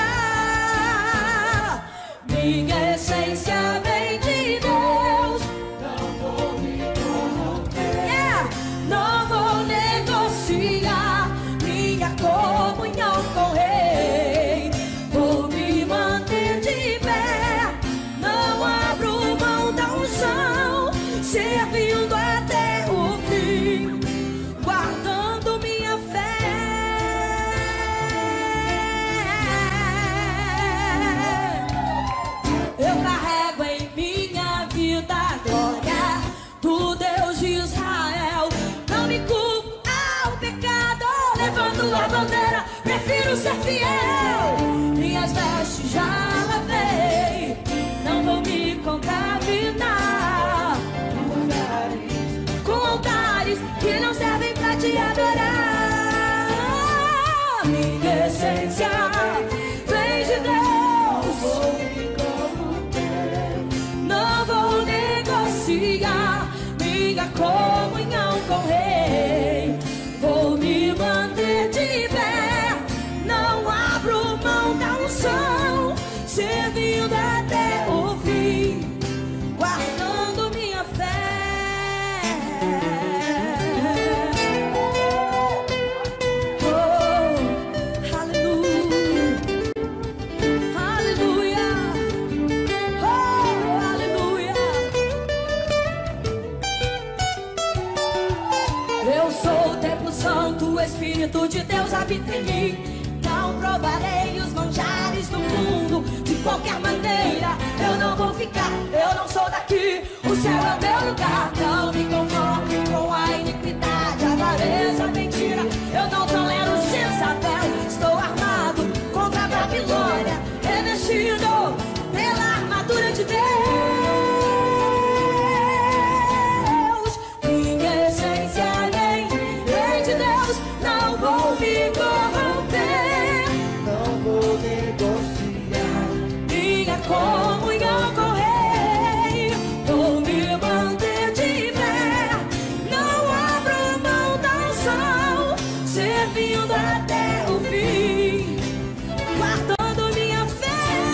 adorar. Minha essência vem de Deus, não vou me corromper, não vou negociar minha comunhão com o Rei. Vou me manter de pé, não abro mão da unção, servindo até o fim, guardando minha fé. Eu carrego em minha vida a glória do Deus de Israel. Não me culpo ao pecado, levanto a bandeira, prefiro ser fiel. Minhas vestes já lavei, não vou me contaminar com altares que não servem pra te adorar. Minha essência vem de Deus, não vou negociar minha comunhão com o Rei. Vou me manter de pé, não abro mão da unção, servindo até o fim, guardando minha fé. Oh, aleluia, aleluia, oh, aleluia. Eu sou o templo santo, o Espírito de Deus habita em mim. Não provarei os manjares do mundo de qualquer maneira. Eu não vou ficar, eu não sou daqui, o céu é o meu lugar. Não me conforme com a iniquidade, a avareza, a mentira. Eu não tolero Jezabel, estou armado contra a Babilônia, revestido pela armadura de Deus. Minha essência vem de Deus, não vou me corromper, não vou negociar minha comunhão com o Rei. Vou me manter de pé, não abro mão da unção, servindo até o fim, guardando minha fé.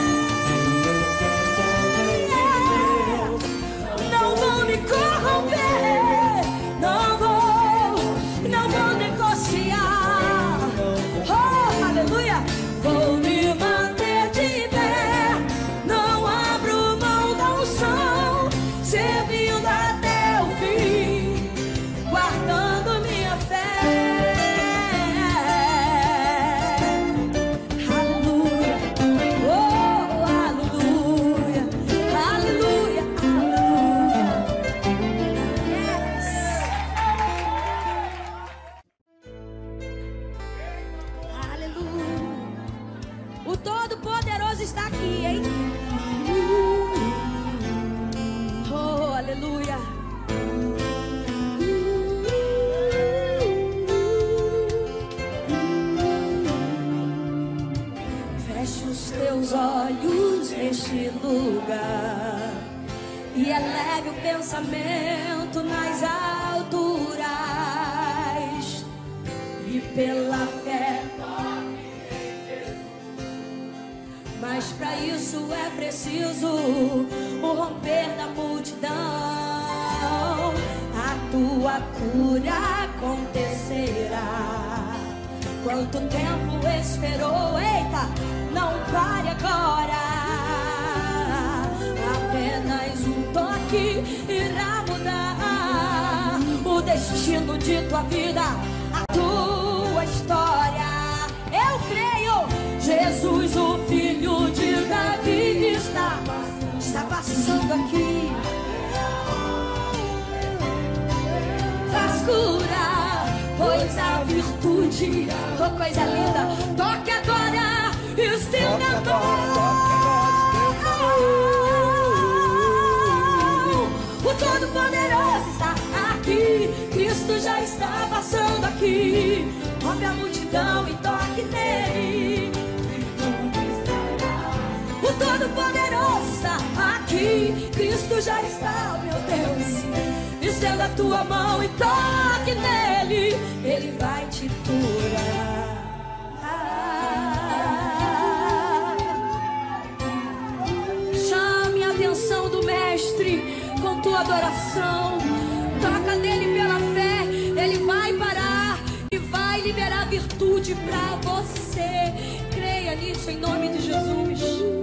Não vou me corromper, não vou negociar. Oh, aleluia. Vou me manter de pé, não abro mão da unção, servindo até o fim, guardando minha fé. Aleluia, oh, aleluia, aleluia, aleluia. Yes. Aleluia. O Todo-Poderoso está aqui, hein? Oh, aleluia. Feche os teus olhos neste lugar e eleve o pensamento nas alturas, e pela fé quando é preciso o romper da multidão, a tua cura acontecerá. Quanto tempo esperou, eita, não pare agora. Apenas um toque irá mudar o destino de tua vida, a tua história. Eu creio, Jesus, o filho de Davi, está passando aqui. Faz cura, pois a virtude, oh coisa linda, toque agora e estenda a mão. O Todo-Poderoso está aqui, Cristo já está passando aqui. Rompe a multidão e toque nele. O Todo-Poderoso está aqui, Cristo já está, meu Deus. Estenda a tua mão e toque nele, ele vai te curar. Chame a atenção do Mestre com tua adoração. Toca nele pela fé, ele vai parar e vai liberar virtude pra você. Creia nisso em nome de Jesus.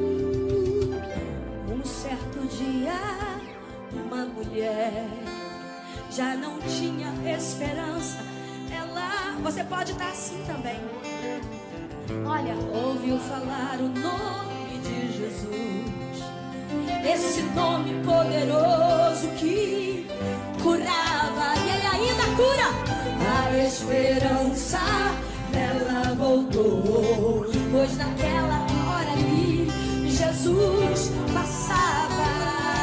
Um certo dia, uma mulher já não tinha esperança. Você pode estar assim também. Olha, ouviu falar o nome de Jesus, esse nome poderoso que curava, e ele ainda cura. A esperança dela voltou, pois naquela hora ali Jesus passava.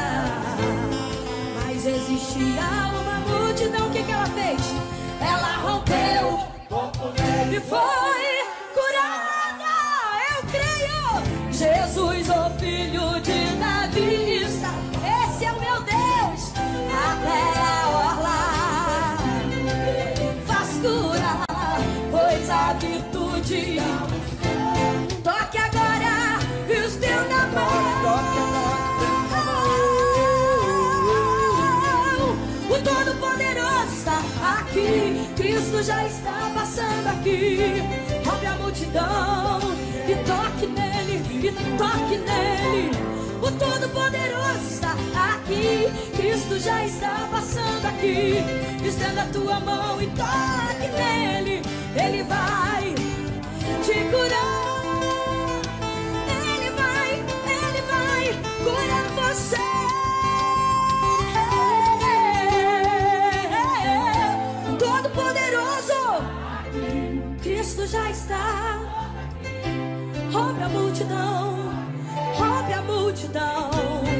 Mas existia uma multidão, o que ela fez? Ela rompeu e foi curada. Eu creio, Jesus, o filho de Davi, está. Esse é o meu Deus, até a orla faz cura, pois a virtude. Toque agora e estenda a mão. O Todo-Poderoso está aqui, Cristo já está passando aqui. Rompe a multidão e toque nele, e toque nele. O Todo-Poderoso está aqui, Cristo já está passando aqui. Estenda a tua mão e toque nele, ele vai te curar. Ele vai curar você. Todo-Poderoso, Cristo já está. Rompe a multidão, rompe a multidão.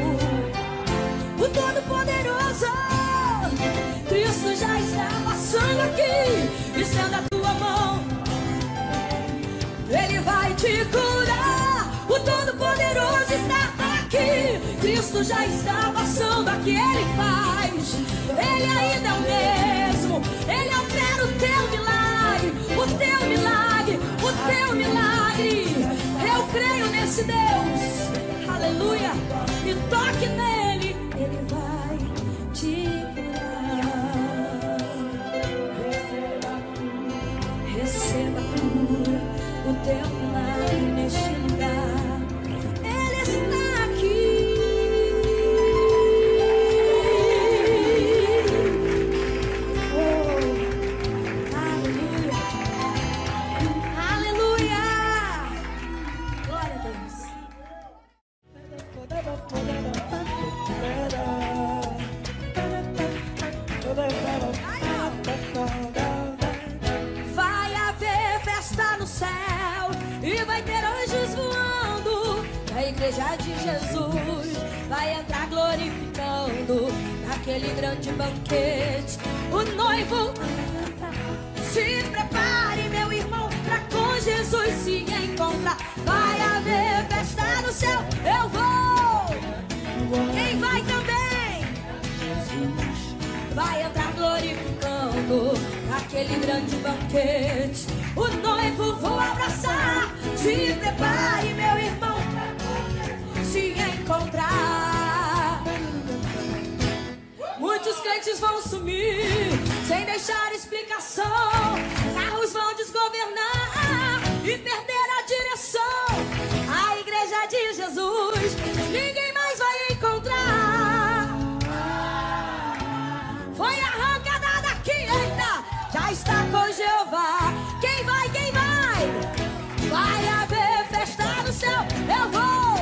O Todo-Poderoso, Cristo já está passando aqui. Estenda a tua mão, ele vai te curar. O Todo-Poderoso está aqui, Cristo já está passando aqui. Ele faz, ele ainda é o mesmo. Ele opera o teu milagre, o teu milagre, o teu milagre. Eu creio nesse Deus, aleluia. E toque nele, ele vai te curar. Receba a cura, o teu milagre neste lugar. Ele está aqui. Vai haver festa no céu e vai ter anjos voando. A igreja de Jesus vai entrar glorificando naquele grande banquete. O noivo, se prepare, meu irmão, pra com Jesus se encontrar. Vai haver festa no céu, eu vou. Quem vai também? Vai entrar glorificando aquele grande banquete. O noivo vou abraçar. Se prepare, meu irmão, se crentes vão sumir sem deixar explicação. Carros vão desgovernar e perder a direção. A igreja de Jesus ninguém mais vai encontrar. Foi arrancada daqui, eita, já está com Jeová. Quem vai, quem vai? Vai haver festa no céu, eu vou.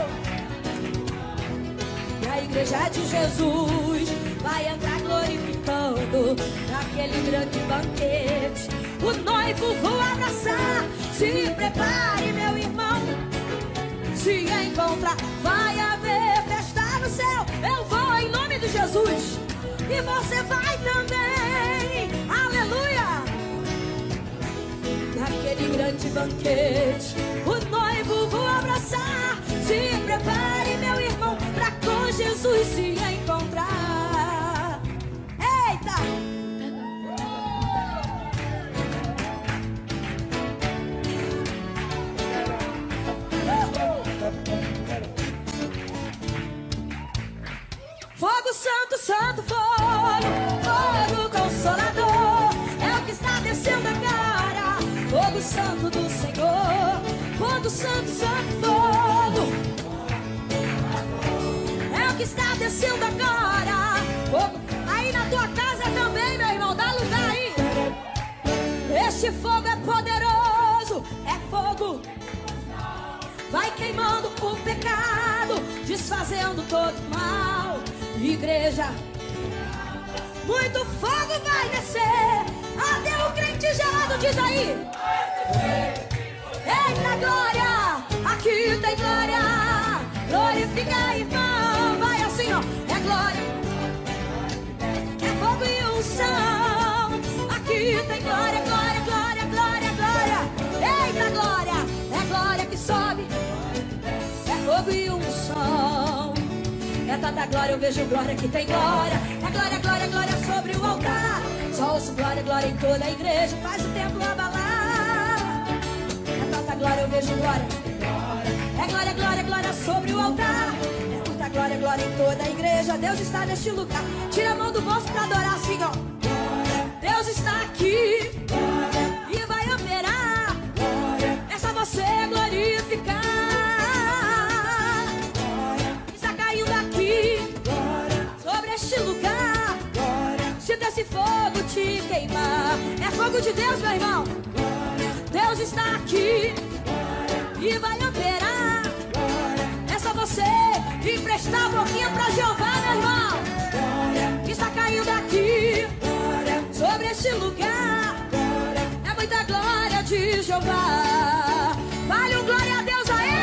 E a igreja de Jesus vai entrar glorificando naquele grande banquete. O noivo vou abraçar. Se prepare, meu irmão, se encontrar. Vai haver festa no céu, eu vou em nome de Jesus. E você vai também, aleluia. Naquele grande banquete, o noivo vou abraçar. Se prepare, meu irmão, pra com Jesus se encontrar. Eita! Fogo santo, santo fogo, fogo consolador, é o que está descendo agora. Fogo santo do Senhor, fogo santo, santo fogo, é o que está descendo agora. Fogo, aí na tua casa também, meu irmão, dá lugar aí. Este fogo é poderoso, é fogo. Vai queimando o pecado, desfazendo todo mal. Igreja, muito fogo vai descer até o crente gelado, diz aí. Eita glória, aqui tem glória. Glorifica, irmão, vai assim, ó. É glória, é fogo e unção. Aqui tem glória, glória, glória, glória, glória. Eita glória, é glória que sobe. É fogo e unção. É tanta glória, eu vejo glória que tem glória. É glória, glória, glória sobre o altar. Só ouço glória, glória em toda a igreja. Faz o templo abalar. É tanta glória, eu vejo glória. É glória, glória, glória sobre o altar. É muita glória, glória em toda a igreja. Deus está neste lugar. Tira a mão do bolso pra adorar assim, ó. Deus está aqui e vai operar. É só você glorificar. Este lugar, se desse fogo te queimar, é fogo de Deus, meu irmão. Deus está aqui e vai operar. É só você emprestar a boquinha pra Jeová, meu irmão. Está caindo aqui sobre este lugar. É muita glória de Jeová. Vale um glória a Deus aí.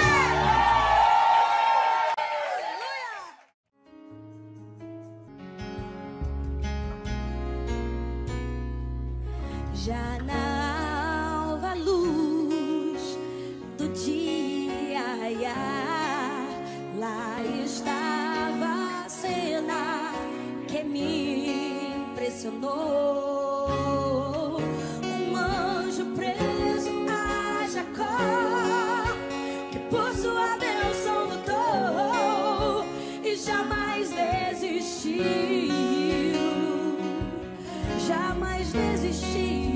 Já na alva luz do dia, lá estava a cena que me impressionou. Um anjo preso a Jacó, que por sua bênção lutou e jamais desistiu. Jamais desistiu.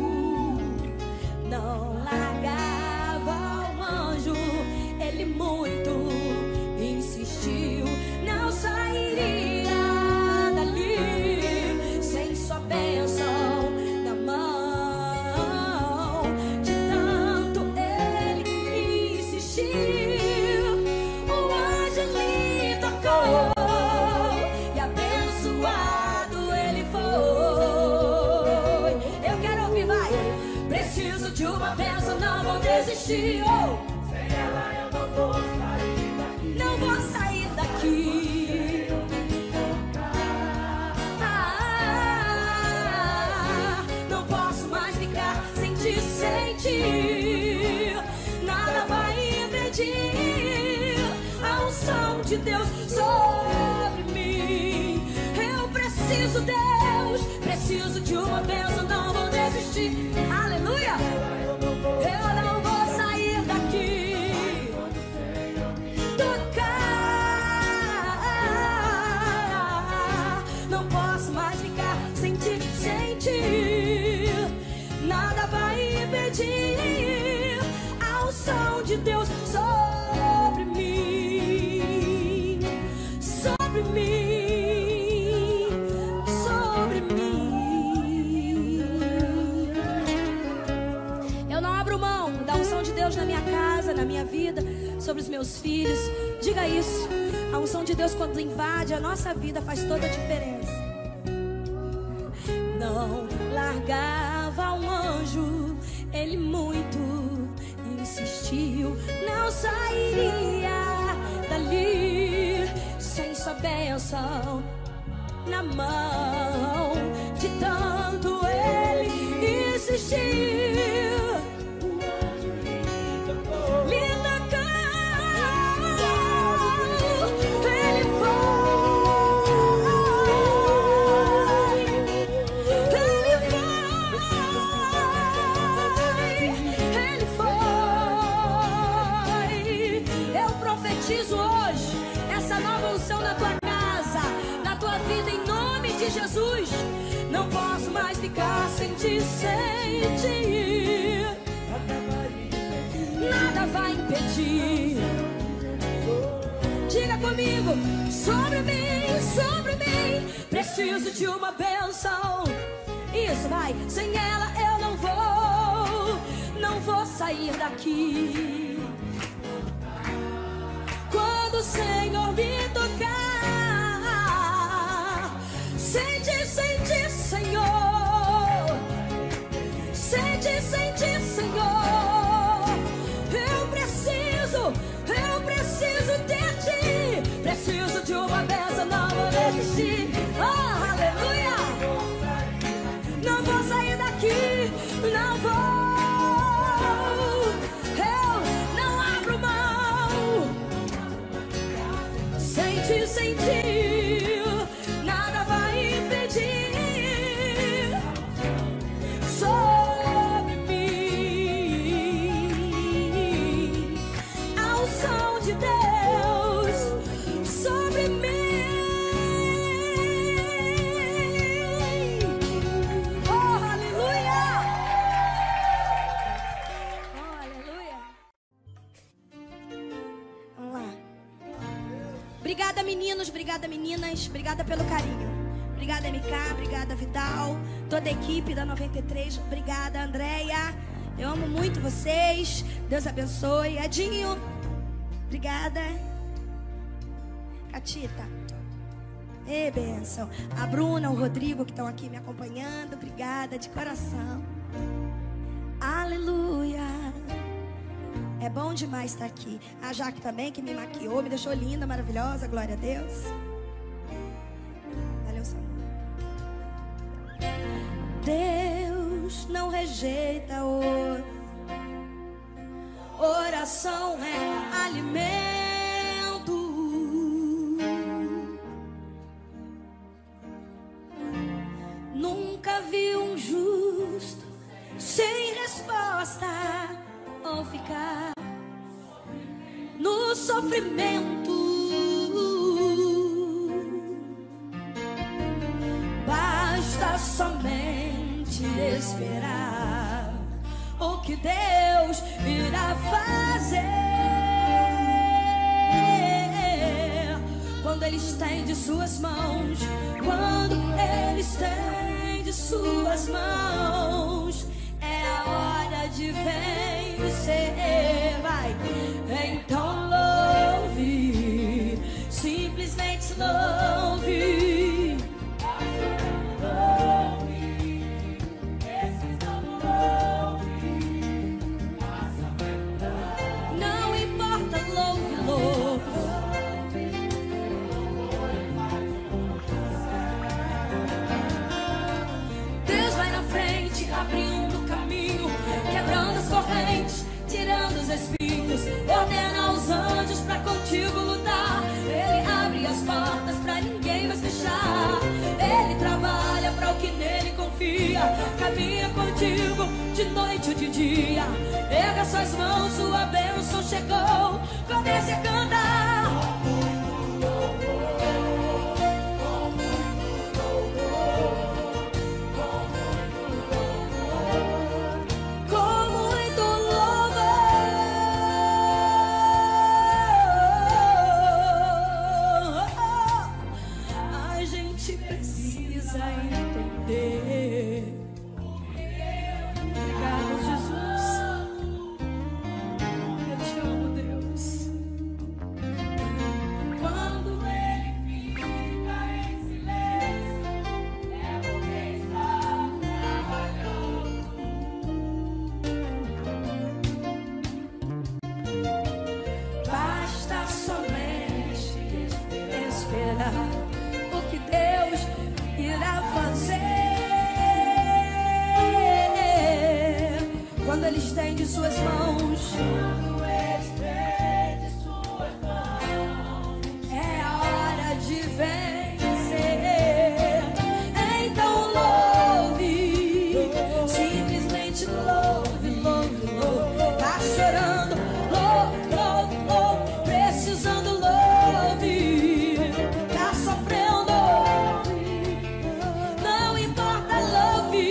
Não largava o anjo, ele muito insistiu. Não sairia dali sem sua bênção na mão. De tanto ele insistiu, o anjo lhe tocou e abençoado ele foi. Eu quero ouvir, vai. Preciso de uma bênção, não vou desistir. Sem ela eu não vou sair daqui. Não vou sair daqui. Não posso mais ficar sem te sentir. Nada vai impedir a unção de Deus sobre mim. Eu preciso, Deus, preciso de uma bênção, não vou desistir. Aleluia! Eu não vou sair daqui. Tocar, não posso mais Deus na minha casa, na minha vida, sobre os meus filhos. Diga isso. A unção de Deus, quando invade a nossa vida, faz toda a diferença. Não largava um anjo, ele muito insistiu, não sairia dali sem sua bênção na mão. De tanto ele insistiu, lhe tocou, ele foi. Eu profetizo hoje essa nova unção na tua casa, na tua vida, em nome de Jesus. Não posso mais ficar sem te sentir. Nada vai impedir. Diga comigo, sobre mim, preciso de uma bênção. Isso, vai, sem ela eu não vou sair daqui. Quando o Senhor me tocar, sente, Senhor. Sente, Senhor. Eu preciso de ti. Preciso de uma bênção, não vou desistir. Oh, aleluia. Não vou sair daqui, não vou. Eu não abro mão. Sente, nada vai impedir. Sobre mim, a unção de Deus sobre mim. Oh, aleluia! Oh, aleluia! Vamos lá. Obrigada, meninos, obrigada, meninas, obrigada pelo carinho. Obrigada, MK, obrigada, Vidal, toda a equipe da 93. Obrigada, Andréia. Eu amo muito vocês. Deus abençoe. Edinho, obrigada. Catita, ei, bênção. A Bruna, o Rodrigo, que estão aqui me acompanhando. Obrigada de coração. Aleluia. É bom demais estar aqui. A Jaque também, que me maquiou, me deixou linda, maravilhosa. Glória a Deus. Valeu, Senhor. Deus não rejeita oração, é alimento. Nunca vi um justo sem resposta ou ficar no sofrimento. Basta somente esperar o que Deus irá fazer. Quando Ele estende suas mãos, quando Ele estende suas mãos, é a hora de vencer. Vai, então louve, simplesmente louve. Não importa, louve, louve. Deus vai na frente, abrindo o caminho, quebrando as correntes, tirando os espinhos, ordena aos anjos pra contigo lutar. Ele abre as portas pra ninguém mais fechar. Ele trabalha pra o que nele confia, caminha contigo de noite ou de dia. Erga suas mãos, sua bênção chegou. Comece a cantar. Ele estende suas mãos. É a hora de vencer. Então louve, simplesmente louve, louve, louve. Tá chorando, louve, louve, louve. Precisando, louve. Tá sofrendo, não importa, louve.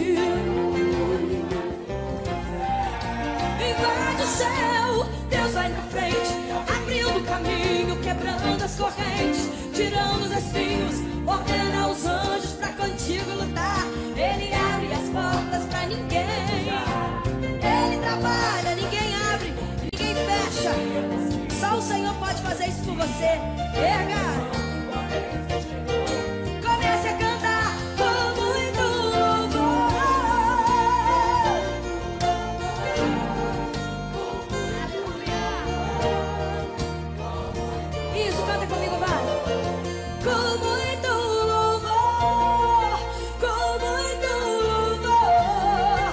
Invade o céu, Deus vai na frente, abrindo o caminho, quebrando as correntes, tirando os espinhos, ordena os anjos pra contigo lutar. Ele abre as portas pra ninguém, Ele trabalha, ninguém abre, ninguém fecha. Só o Senhor pode fazer isso por você. Erga! Comece a cantar com muito louvor. Isso, canta comigo, vai. Com muito louvor, com muito louvor.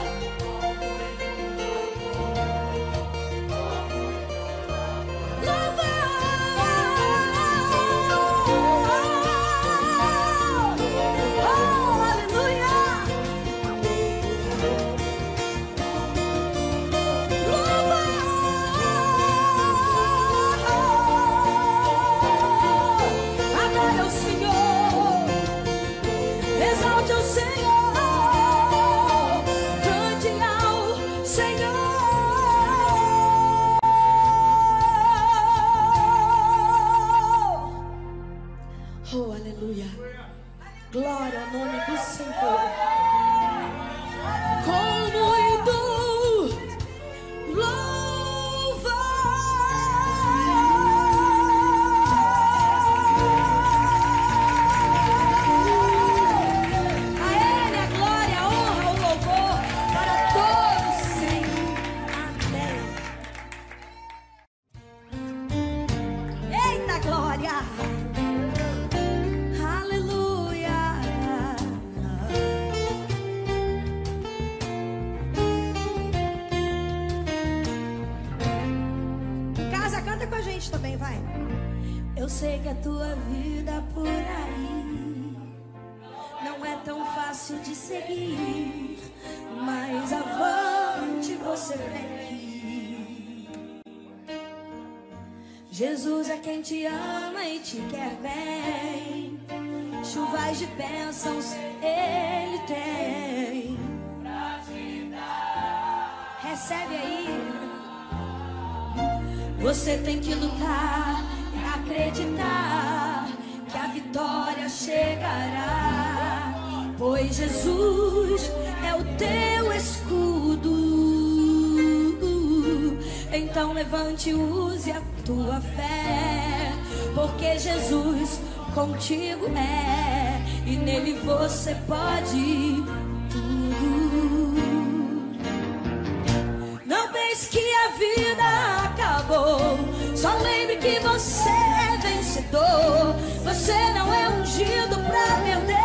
Oh, aleluia. Adore ao Senhor, exalte ao Senhor, cante ao Senhor. Oh, aleluia. Glória ao nome do Senhor. Com muito louvor. A Ele a glória, a honra, o louvor para todos sempre. Amém. Eita glória. Aleluia. Em casa, canta com a gente também, vai. Eu sei que a tua vida por aí não é tão fácil de seguir, mas avante você vem. Jesus é quem te ama e te quer bem. Chuvas de bênçãos Ele tem. Recebe aí. Você tem que lutar e acreditar que a vitória chegará, pois Jesus é o teu escudo. Então levante e use a tua fé, porque Jesus contigo é, e nele você pode tudo. Não pense que a vida acabou, só lembre que você é vencedor. Você não é ungido pra perder.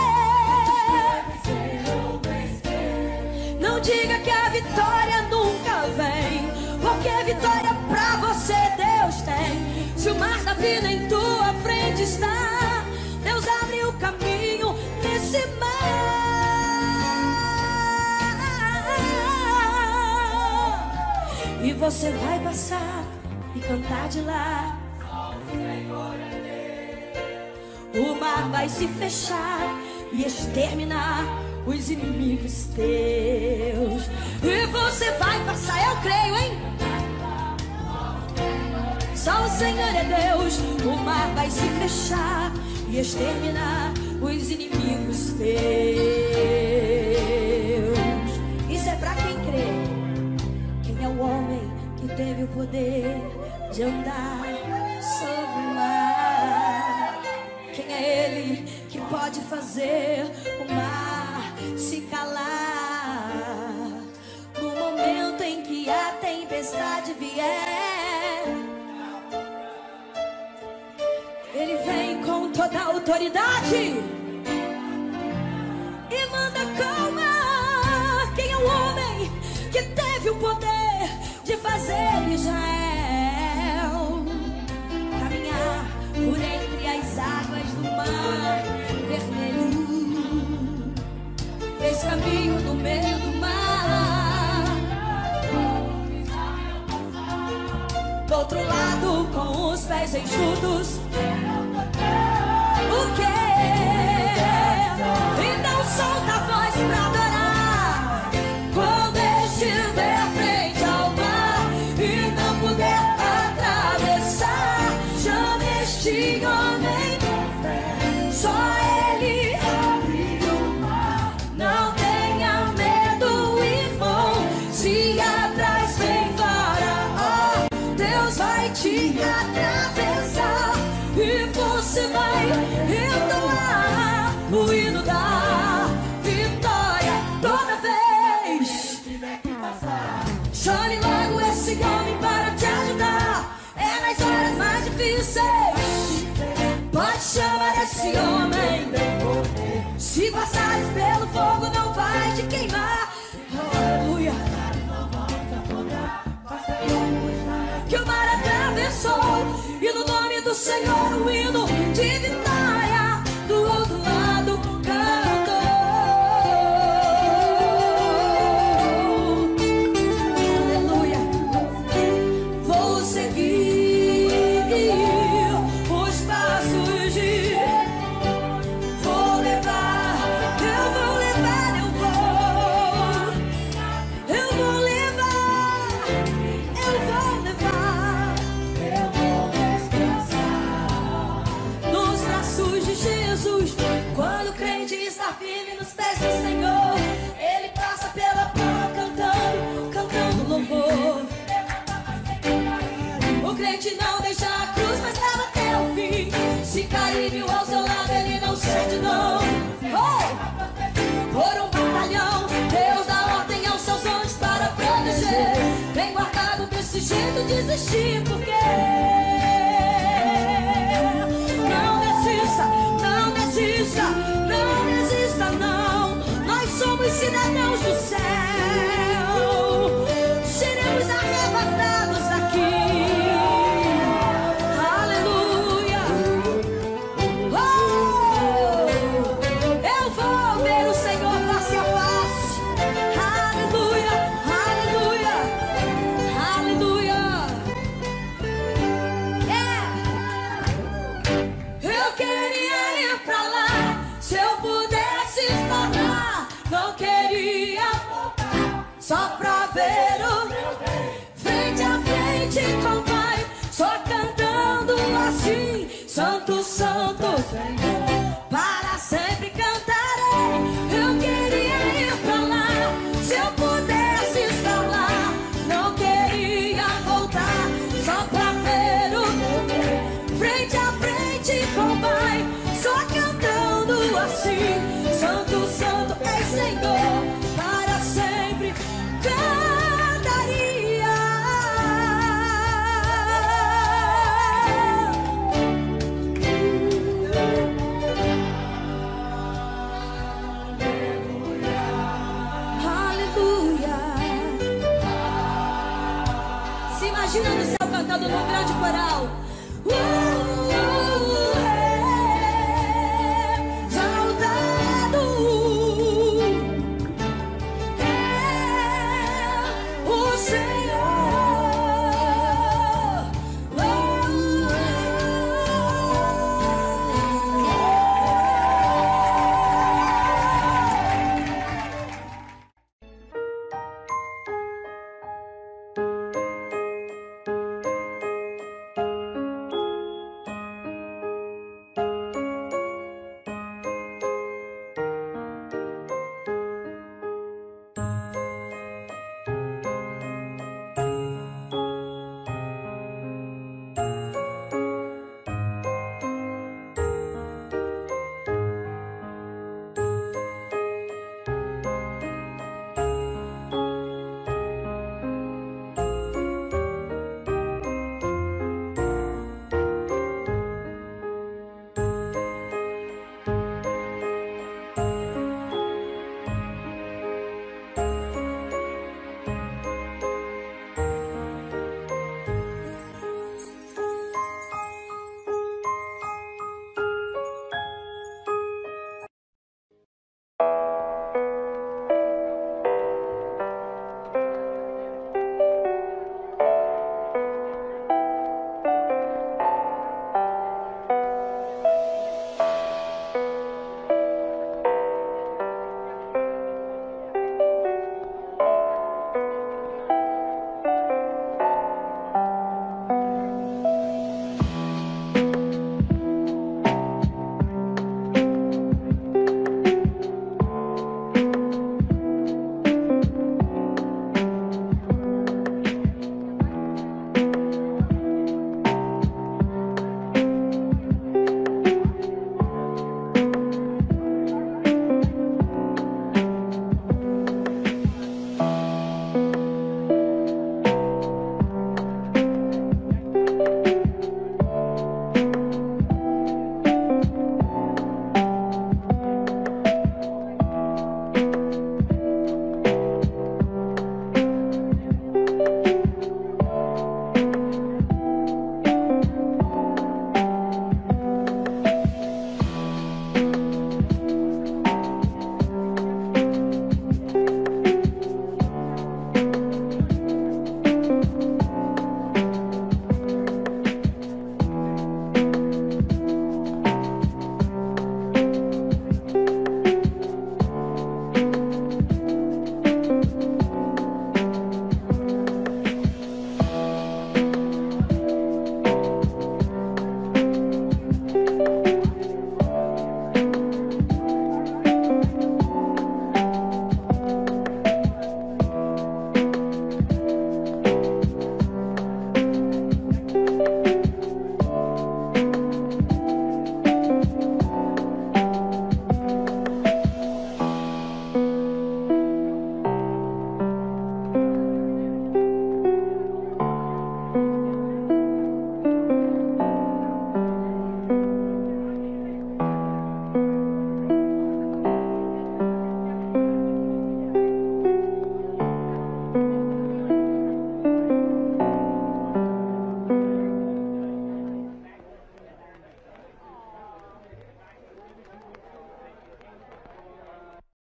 Não diga que a vitória nunca vem, porque a vitória pra você Deus tem. Se o mar da vida em tua frente está, Deus abre o caminho nesse mar. E você vai passar e cantar de lá. O mar vai se fechar e exterminar os inimigos teus. E você vai passar, eu creio, hein? Só o Senhor é Deus. O mar vai se fechar e exterminar os inimigos teus. Isso é pra quem crê. Quem é o homem que teve o poder de andar sobre o mar? Quem é ele que pode fazer o mar se calar? No momento em que a tempestade vier, ele vem com toda a autoridade e manda calmar. Quem é o homem que teve outro lado com os pés enxutos. O quê? Então solta a voz pra adorar. Quando estiver frente ao mar e não puder atravessar, chame este homem, só ele abre o mar. Não tenha medo, irmão, se atrás vem Faraó, Deus vai te atravessar e você vai entoar o hino da vitória toda vez. Chame logo esse homem para te ajudar, é nas horas mais difíceis. Pode chamar esse homem, se passares pelo fogo não vai te queimar. Aleluia. Que o mar atravessou e no nome do Senhor o hino de vitória do outro lado cantou. Aleluia. Vou seguir os passos de, vou levar, eu vou levar, eu vou levar, eu vou levar, eu vou descansar nos braços de Jesus. Quando o crente está firme nos pés do Senhor, ele passa pela prova cantando louvor. O crente não deixa a cruz, mas leva até o fim. Se cair mil ao seu lado, ele não sente não. Oh! Por um batalhão, Deus dá ordem aos seus anjos para proteger. Bem guardado desse jeito, desistir porque não desista, não desista, não desista não. Nós somos cidadãos do céu, seremos arrebatados aqui. Aleluia. Oh! Eu vou ver o Senhor face a face. Aleluia, aleluia, aleluia. Eu queria ir pra lá, se eu pudesse estar lá. Não queria voltar, só pra ver o frente a frente com o Pai, só cantando assim: Santo, Santo, Senhor, para sempre cantarei. Eu queria ir pra lá, se eu pudesse estar lá. Não queria voltar, só pra ver o frente a frente com o Pai, só cantando assim: Santo, Santo é Senhor, para sempre cantaria. Aleluia. Se imagina no céu cantando num grande coral.